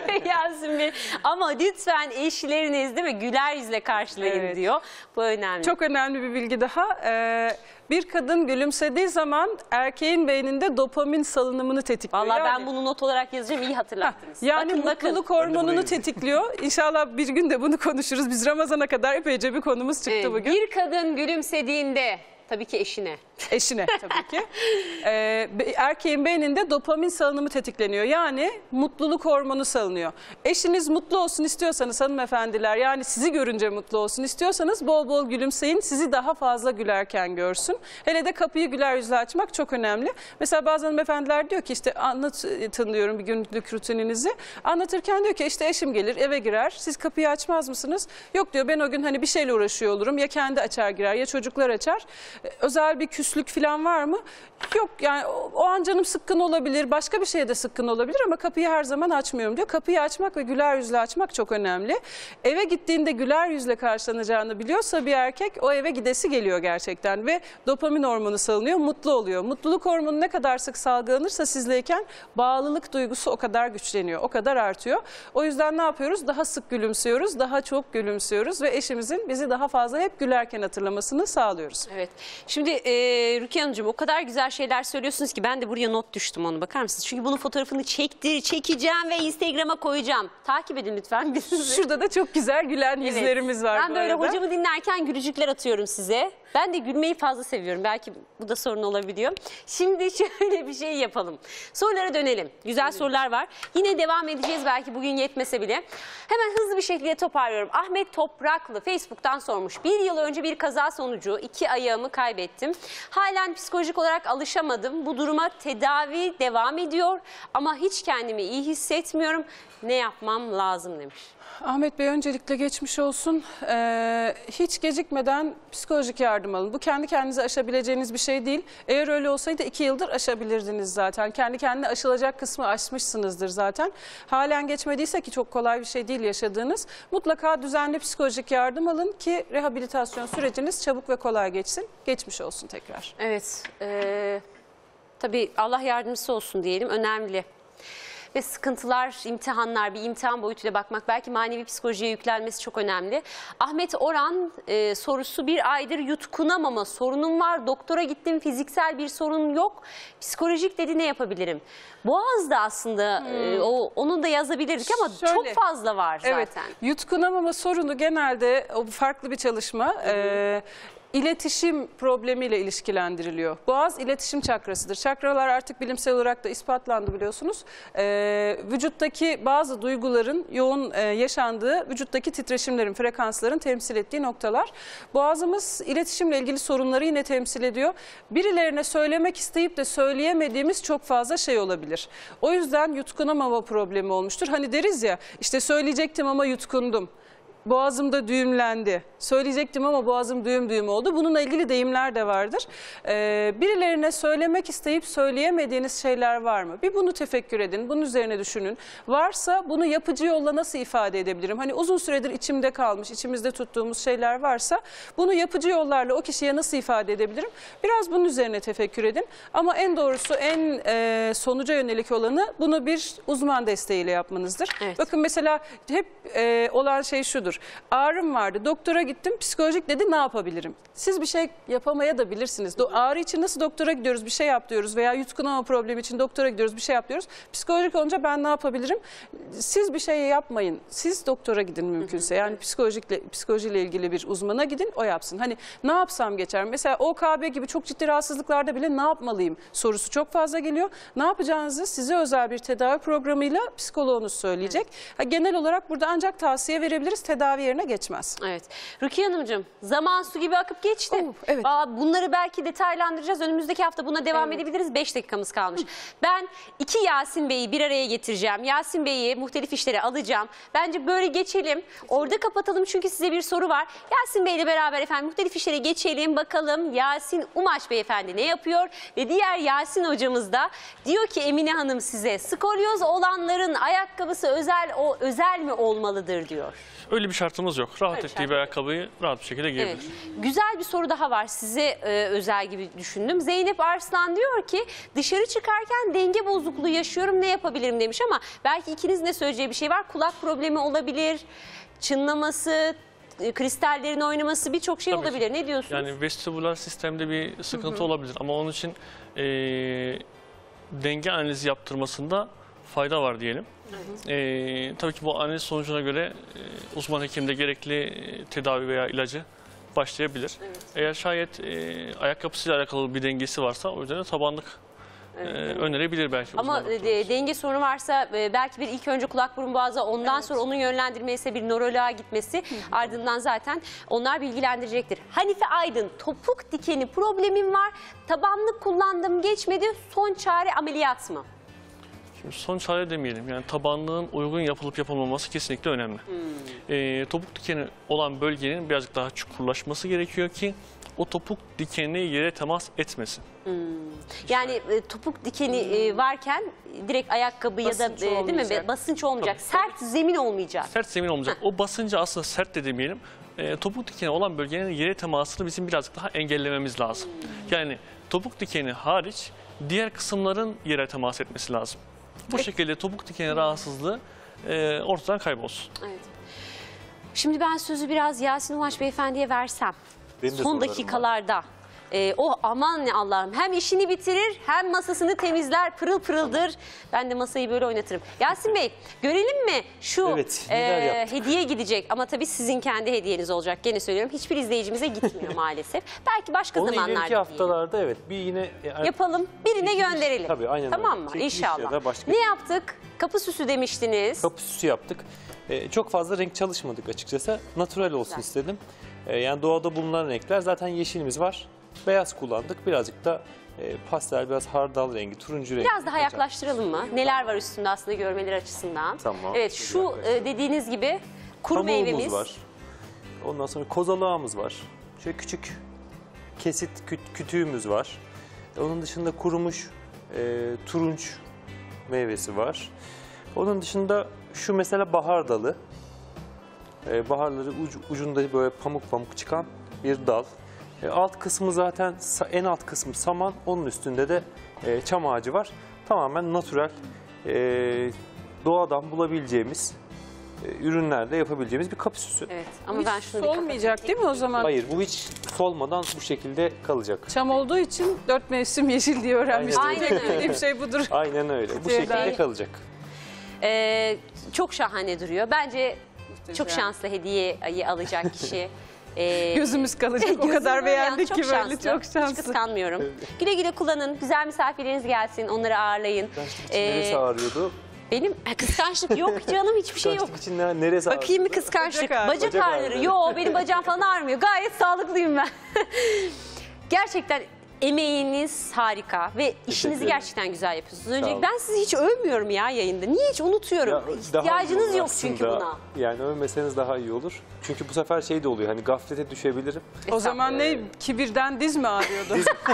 Yasin Bey. Ama lütfen eşleriniz değil mi güler yüzle karşılayın Evet. diyor. Bu önemli. Çok önemli bir bilgi daha. Ee, bir kadın gülümsediği zaman erkeğin beyninde dopamin salınımını tetikliyor. Vallahi ben Yani- bunu not olarak yazacağım, iyi hatırlattınız. Yani bakın, bakın. mutluluk hormonunu tetikliyor. İnşallah bir gün de bunu konuşuruz. Biz Ramazan'a kadar epeyce bir konumuz çıktı Ee, bugün. Bir kadın gülümsediğinde tabii ki eşine. Eşine tabii ki. Ee, be- erkeğin beyninde dopamin salınımı tetikleniyor. Yani mutluluk hormonu salınıyor. Eşiniz mutlu olsun istiyorsanız hanımefendiler, yani sizi görünce mutlu olsun istiyorsanız bol bol gülümseyin. Sizi daha fazla gülerken görsün. Hele de kapıyı güler yüzle açmak çok önemli. Mesela bazı hanımefendiler diyor ki işte anlatın diyorum bir günlük rutininizi. Anlatırken diyor ki işte eşim gelir eve girer. Siz kapıyı açmaz mısınız? Yok diyor, ben o gün hani bir şeyle uğraşıyor olurum. Ya kendi açar girer ya çocuklar açar. Özel bir küslük falan var mı? Yok yani o, o an canım sıkkın olabilir, başka bir şeye de sıkkın olabilir ama kapıyı her zaman açmıyorum diyor. Kapıyı açmak ve güler yüzle açmak çok önemli. Eve gittiğinde güler yüzle karşılanacağını biliyorsa bir erkek o eve gidesi geliyor gerçekten ve dopamin hormonu salınıyor, mutlu oluyor. Mutluluk hormonu ne kadar sık salgılanırsa sizleyken bağlılık duygusu o kadar güçleniyor, o kadar artıyor. O yüzden ne yapıyoruz? Daha sık gülümsüyoruz, daha çok gülümsüyoruz ve eşimizin bizi daha fazla hep gülerken hatırlamasını sağlıyoruz. Evet. Şimdi e, Rukiye Hanımcığım o kadar güzel şeyler söylüyorsunuz ki ben de buraya not düştüm, onu bakar mısınız? Çünkü bunun fotoğrafını çektir, çekeceğim ve Instagram'a koyacağım. Takip edin lütfen bizi. Şurada da çok güzel gülen yüzlerimiz var Ben bu böyle arada. hocamı dinlerken gülücükler atıyorum size. Ben de gülmeyi fazla seviyorum. Belki bu da sorun olabiliyor. Şimdi şöyle bir şey yapalım. Sorulara dönelim. Güzel sorular var. Yine devam edeceğiz belki bugün yetmese bile. Hemen hızlı bir şekilde toparlıyorum. Ahmet Topraklı Facebook'tan sormuş. Bir yıl önce bir kaza sonucu iki ayağımı kaybettim. Halen psikolojik olarak alışamadım. Bu duruma tedavi devam ediyor ama hiç kendimi iyi hissetmiyorum. Ne yapmam lazım demiş. Ahmet Bey öncelikle geçmiş olsun. Ee, hiç gecikmeden psikolojik yardım alın. Bu kendi kendinize aşabileceğiniz bir şey değil. Eğer öyle olsaydı iki yıldır aşabilirdiniz zaten. Kendi kendine aşılacak kısmı aşmışsınızdır zaten. Halen geçmediyse ki çok kolay bir şey değil yaşadığınız. Mutlaka düzenli psikolojik yardım alın ki rehabilitasyon süreciniz çabuk ve kolay geçsin. Geçmiş olsun tekrar. Evet. E, tabii Allah yardımcısı olsun diyelim. Önemli. Ve sıkıntılar, imtihanlar, bir imtihan boyutuyla bakmak, belki manevi psikolojiye yüklenmesi çok önemli. Ahmet Oran e, sorusu: bir aydır yutkunamama sorunum var. Doktora gittim, fiziksel bir sorun yok. Psikolojik dedi, ne yapabilirim? Boğaz'da aslında hmm. e, o, onu da yazabilirdik ama Şöyle, çok fazla var zaten. Evet, yutkunamama sorunu genelde o farklı bir çalışma. Ee, İletişim problemiyle ilişkilendiriliyor. Boğaz iletişim çakrasıdır. Çakralar artık bilimsel olarak da ispatlandı biliyorsunuz. Ee, vücuttaki bazı duyguların yoğun e, yaşandığı, vücuttaki titreşimlerin, frekansların temsil ettiği noktalar. Boğazımız iletişimle ilgili sorunları yine temsil ediyor. Birilerine söylemek isteyip de söyleyemediğimiz çok fazla şey olabilir. O yüzden yutkunamama problemi olmuştur. Hani deriz ya, işte söyleyecektim ama yutkundum. Boğazımda düğümlendi. Söyleyecektim ama boğazım düğüm düğüm oldu. Bununla ilgili deyimler de vardır. Ee, birilerine söylemek isteyip söyleyemediğiniz şeyler var mı? Bir bunu tefekkür edin, bunun üzerine düşünün. Varsa bunu yapıcı yolla nasıl ifade edebilirim? Hani uzun süredir içimde kalmış, içimizde tuttuğumuz şeyler varsa bunu yapıcı yollarla o kişiye nasıl ifade edebilirim? Biraz bunun üzerine tefekkür edin. Ama en doğrusu, en e, sonuca yönelik olanı bunu bir uzman desteğiyle yapmanızdır. Evet. Bakın mesela hep e, olan şey şudur. Ağrım vardı, doktora gittim, psikolojik dedi, ne yapabilirim? Siz bir şey yapamaya da bilirsiniz. Do ağrı için nasıl doktora gidiyoruz, bir şey yap diyoruz, veya yutkunama problemi için doktora gidiyoruz, bir şey yap diyoruz. Psikolojik olunca ben ne yapabilirim? Siz bir şey yapmayın. Siz doktora gidin mümkünse. Yani psikolojikle, psikolojiyle ilgili bir uzmana gidin, o yapsın. Hani ne yapsam geçer? Mesela O K B gibi çok ciddi rahatsızlıklarda bile ne yapmalıyım sorusu çok fazla geliyor. Ne yapacağınızı size özel bir tedavi programıyla psikoloğunuz söyleyecek. Evet. Ha, genel olarak burada ancak tavsiye verebiliriz. Tedavi yerine geçmez. Evet. Rukiye Hanımcığım, zaman su gibi akıp geçti. Oh, evet. Aa, bunları belki detaylandıracağız. Önümüzdeki hafta buna devam evet. edebiliriz. beş dakikamız kalmış. Hı. Ben iki Yasin Bey'i bir araya getireceğim. Yasin Bey'i muhtelif işlere alacağım. Bence böyle geçelim. Orada kapatalım çünkü size bir soru var. Yasin Bey'le beraber efendim muhtelif işlere geçelim. Bakalım Yasin Umaş Beyefendi ne yapıyor? Ve diğer Yasin hocamız da diyor ki Emine Hanım size skolyoz olanların ayakkabısı özel o özel mi olmalıdır diyor. Öyle bir şartımız yok. Rahat Öyle ettiği bir ayakkabıyı rahat bir şekilde giyebilir. Evet. Güzel bir soru daha var. Size e, özel gibi düşündüm. Zeynep Arslan diyor ki dışarı çıkarken denge bozukluğu yaşıyorum, ne yapabilirim demiş ama belki ikinizin de söyleyeceği bir şey var. Kulak problemi olabilir, çınlaması, kristallerin oynaması, birçok şey Tabii olabilir. Ki. Ne diyorsunuz? Yani vestibular sistemde bir sıkıntı Hı -hı. olabilir ama onun için e, denge analizi yaptırmasında fayda var diyelim. Ee, tabii ki bu analiz sonucuna göre e, uzman hekimde gerekli e, tedavi veya ilacı başlayabilir. Evet. Eğer şayet e, ayakkabısıyla alakalı bir dengesi varsa o yüzden de tabanlık evet. e, önerebilir belki. Ama de, denge sorunu varsa e, belki bir ilk önce kulak burun boğaza, ondan evet. sonra onun yönlendirmesi bir nöroloğa gitmesi Hı -hı. ardından zaten onlar bilgilendirecektir. Hanife Aydın, topuk dikeni problemim var, tabanlık kullandım geçmedi, son çare ameliyat mı? Şimdi son çare demeyelim, yani tabanlığın uygun yapılıp yapılmaması kesinlikle önemli. Hmm. E, topuk dikeni olan bölgenin birazcık daha çukurlaşması gerekiyor ki o topuk dikeni yere temas etmesin. Hmm. Yani e, topuk dikeni hmm. e, varken direkt ayakkabı basınç ya da e, değil mi basınç olmayacak, Tabii. sert zemin olmayacak. Sert zemin olmayacak. O basıncı aslında sert de demeyelim. E, topuk dikeni olan bölgenin yere temasını bizim birazcık daha engellememiz lazım. Hmm. Yani topuk dikeni hariç diğer kısımların yere temas etmesi lazım. Bu Peki. şekilde topuk dikeni rahatsızlığı e, ortadan kaybolsun. Evet. Şimdi ben sözü biraz Yasin Umaş Beyefendi'ye versem. Son dakikalarda var. Ee, o aman ne Allah'ım, hem işini bitirir hem masasını temizler, pırıl pırıldır. Ben de masayı böyle oynatırım. Yasin Bey, görelim mi şu Evet, neler e, yaptık? hediye gidecek ama tabii sizin kendi hediyeniz olacak. Gene söylüyorum, hiçbir izleyicimize gitmiyor maalesef. Belki başka Onu zamanlarda ileriki diyelim. haftalarda evet bir yine yani Yapalım, birine çekiliş- gönderelim. Tabii, aynen Tamam öyle. mı? Çekiliş İnşallah. ya da başka- Ne yaptık? Kapı süsü demiştiniz. kapı süsü yaptık. Ee, çok fazla renk çalışmadık açıkçası. Natural olsun Güzel. istedim. Ee, yani doğada bulunan renkler, zaten yeşilimiz var. Beyaz kullandık. Birazcık da e, pastel, biraz hardal rengi, turuncu rengi. Biraz daha yaklaştıralım mı? Neler var üstünde aslında görmeleri açısından. Tamam. Evet, şu e, dediğiniz gibi kuru Pamuğumuz meyvemiz. var. Ondan sonra kozalağımız var. Şöyle küçük kesit küt, kütüğümüz var. Onun dışında kurumuş e, turunç meyvesi var. Onun dışında şu mesela bahar dalı. E, baharları ucu, ucunda böyle pamuk pamuk çıkan bir dal. E, alt kısmı zaten sa- en alt kısmı saman, onun üstünde de e, çam ağacı var. Tamamen natürel, e, doğadan bulabileceğimiz e, ürünlerde yapabileceğimiz bir kapı süsü. Evet, ama ben şunu bir Solmayacak değil mi o zaman? Hayır, bu hiç solmadan bu şekilde kalacak. Çam olduğu için dört mevsim yeşil diye öğrenmiştim. Aynen Tek öyle. bildiğim şey budur. Aynen öyle. Bu Şey- şekilde kalacak. Ee, çok şahane duruyor. Bence Muhteşem. çok şanslı hediyeyi alacak kişi. Ee, Gözümüz kalacak. O Gözüm kadar böyle beğendik yani, ki böyle şanslı. çok Hiç şanslı. kıskanmıyorum. Güle güle kullanın. Güzel misafirleriniz gelsin. Onları ağırlayın. Kıskançlık için Ee, neresi ağrıyordu? Benim ha, kıskançlık yok canım, hiçbir şey yok. Kıskançlık için ne- neresi ağrıyordu? Bakayım bir kıskançlık. Bacak ağrı. Bacak, Bacak ağrıları. ağrı. Yo, benim bacağım falan ağrımıyor. Gayet sağlıklıyım ben. Gerçekten emeğiniz harika ve işinizi ederim. gerçekten güzel yapıyorsunuz. Sağ Önce olun. ben sizi hiç övmüyorum ya yayında. Niye, hiç unutuyorum. Ya, daha iyi İhtiyacınız olur yok aslında. çünkü buna. Yani övmeseniz daha iyi olur. Çünkü bu sefer şey de oluyor, hani gaflete düşebilirim. O zaman ne? Kibirden diz mi ağrıyordu?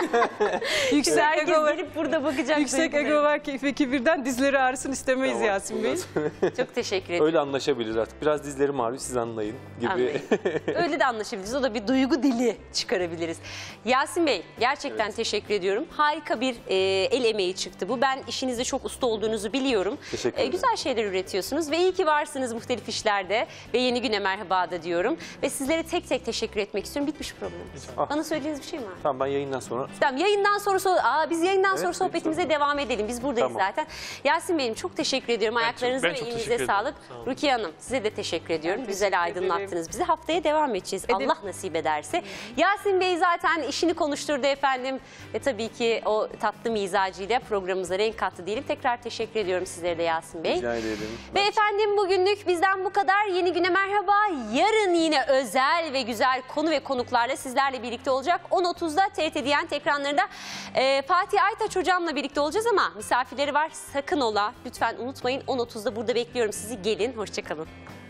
yüksek Herkes ego var. gelip burada bakacak. Yüksek ego var ki ve kibirden dizleri ağrısın istemeyiz Tamam, Yasin Bey. Çok teşekkür ederim. Öyle anlaşabiliriz artık. Biraz dizlerim ağrıyor, siz anlayın gibi. Anlayın. Öyle de anlaşabiliriz. O da bir duygu dili çıkarabiliriz. Yasin Bey, gerçekten teşekkür ediyorum. Harika bir e, el emeği çıktı bu. Ben işinizde çok usta olduğunuzu biliyorum. Teşekkür E, ederim. güzel şeyler üretiyorsunuz ve iyi ki varsınız muhtelif işlerde ve Yeni Güne Merhaba'da diyorum. Ve sizlere tek tek teşekkür etmek istiyorum. Bitmiş programımız. Ah. Bana söylediğiniz bir şey mi var? Tamam, ben yayından sonra Tamam, yayından sonra so- Aa, biz yayından Evet, sonra lütfen. sohbetimize devam edelim. Biz buradayız Tamam. zaten. Yasin Bey'im çok teşekkür ediyorum. Ayaklarınıza ben ve çok elinize teşekkür ederim. sağlık. Sağ olun. Rukiye Hanım, size de teşekkür ediyorum. Ben Güzel teşekkür aydınlattınız bizi. Haftaya devam edeceğiz. Edelim. Allah nasip ederse. Yasin Bey zaten işini konuşturdu efendim. Ve tabii ki o tatlı mizacıyla programımıza renk kattı diyelim. Tekrar teşekkür ediyorum sizlere de Yasin Bey. rica ederim. Ve efendim bugünlük bizden bu kadar. Yeni Güne merhaba. Yarın yine özel ve güzel konu ve konuklarla sizlerle birlikte olacak. on otuzda T R T Diyanet ekranlarında e, Fatih Aytaç hocamla birlikte olacağız ama misafirleri var. Sakın ola. Lütfen unutmayın. on otuzda burada bekliyorum sizi. Gelin. Hoşça kalın.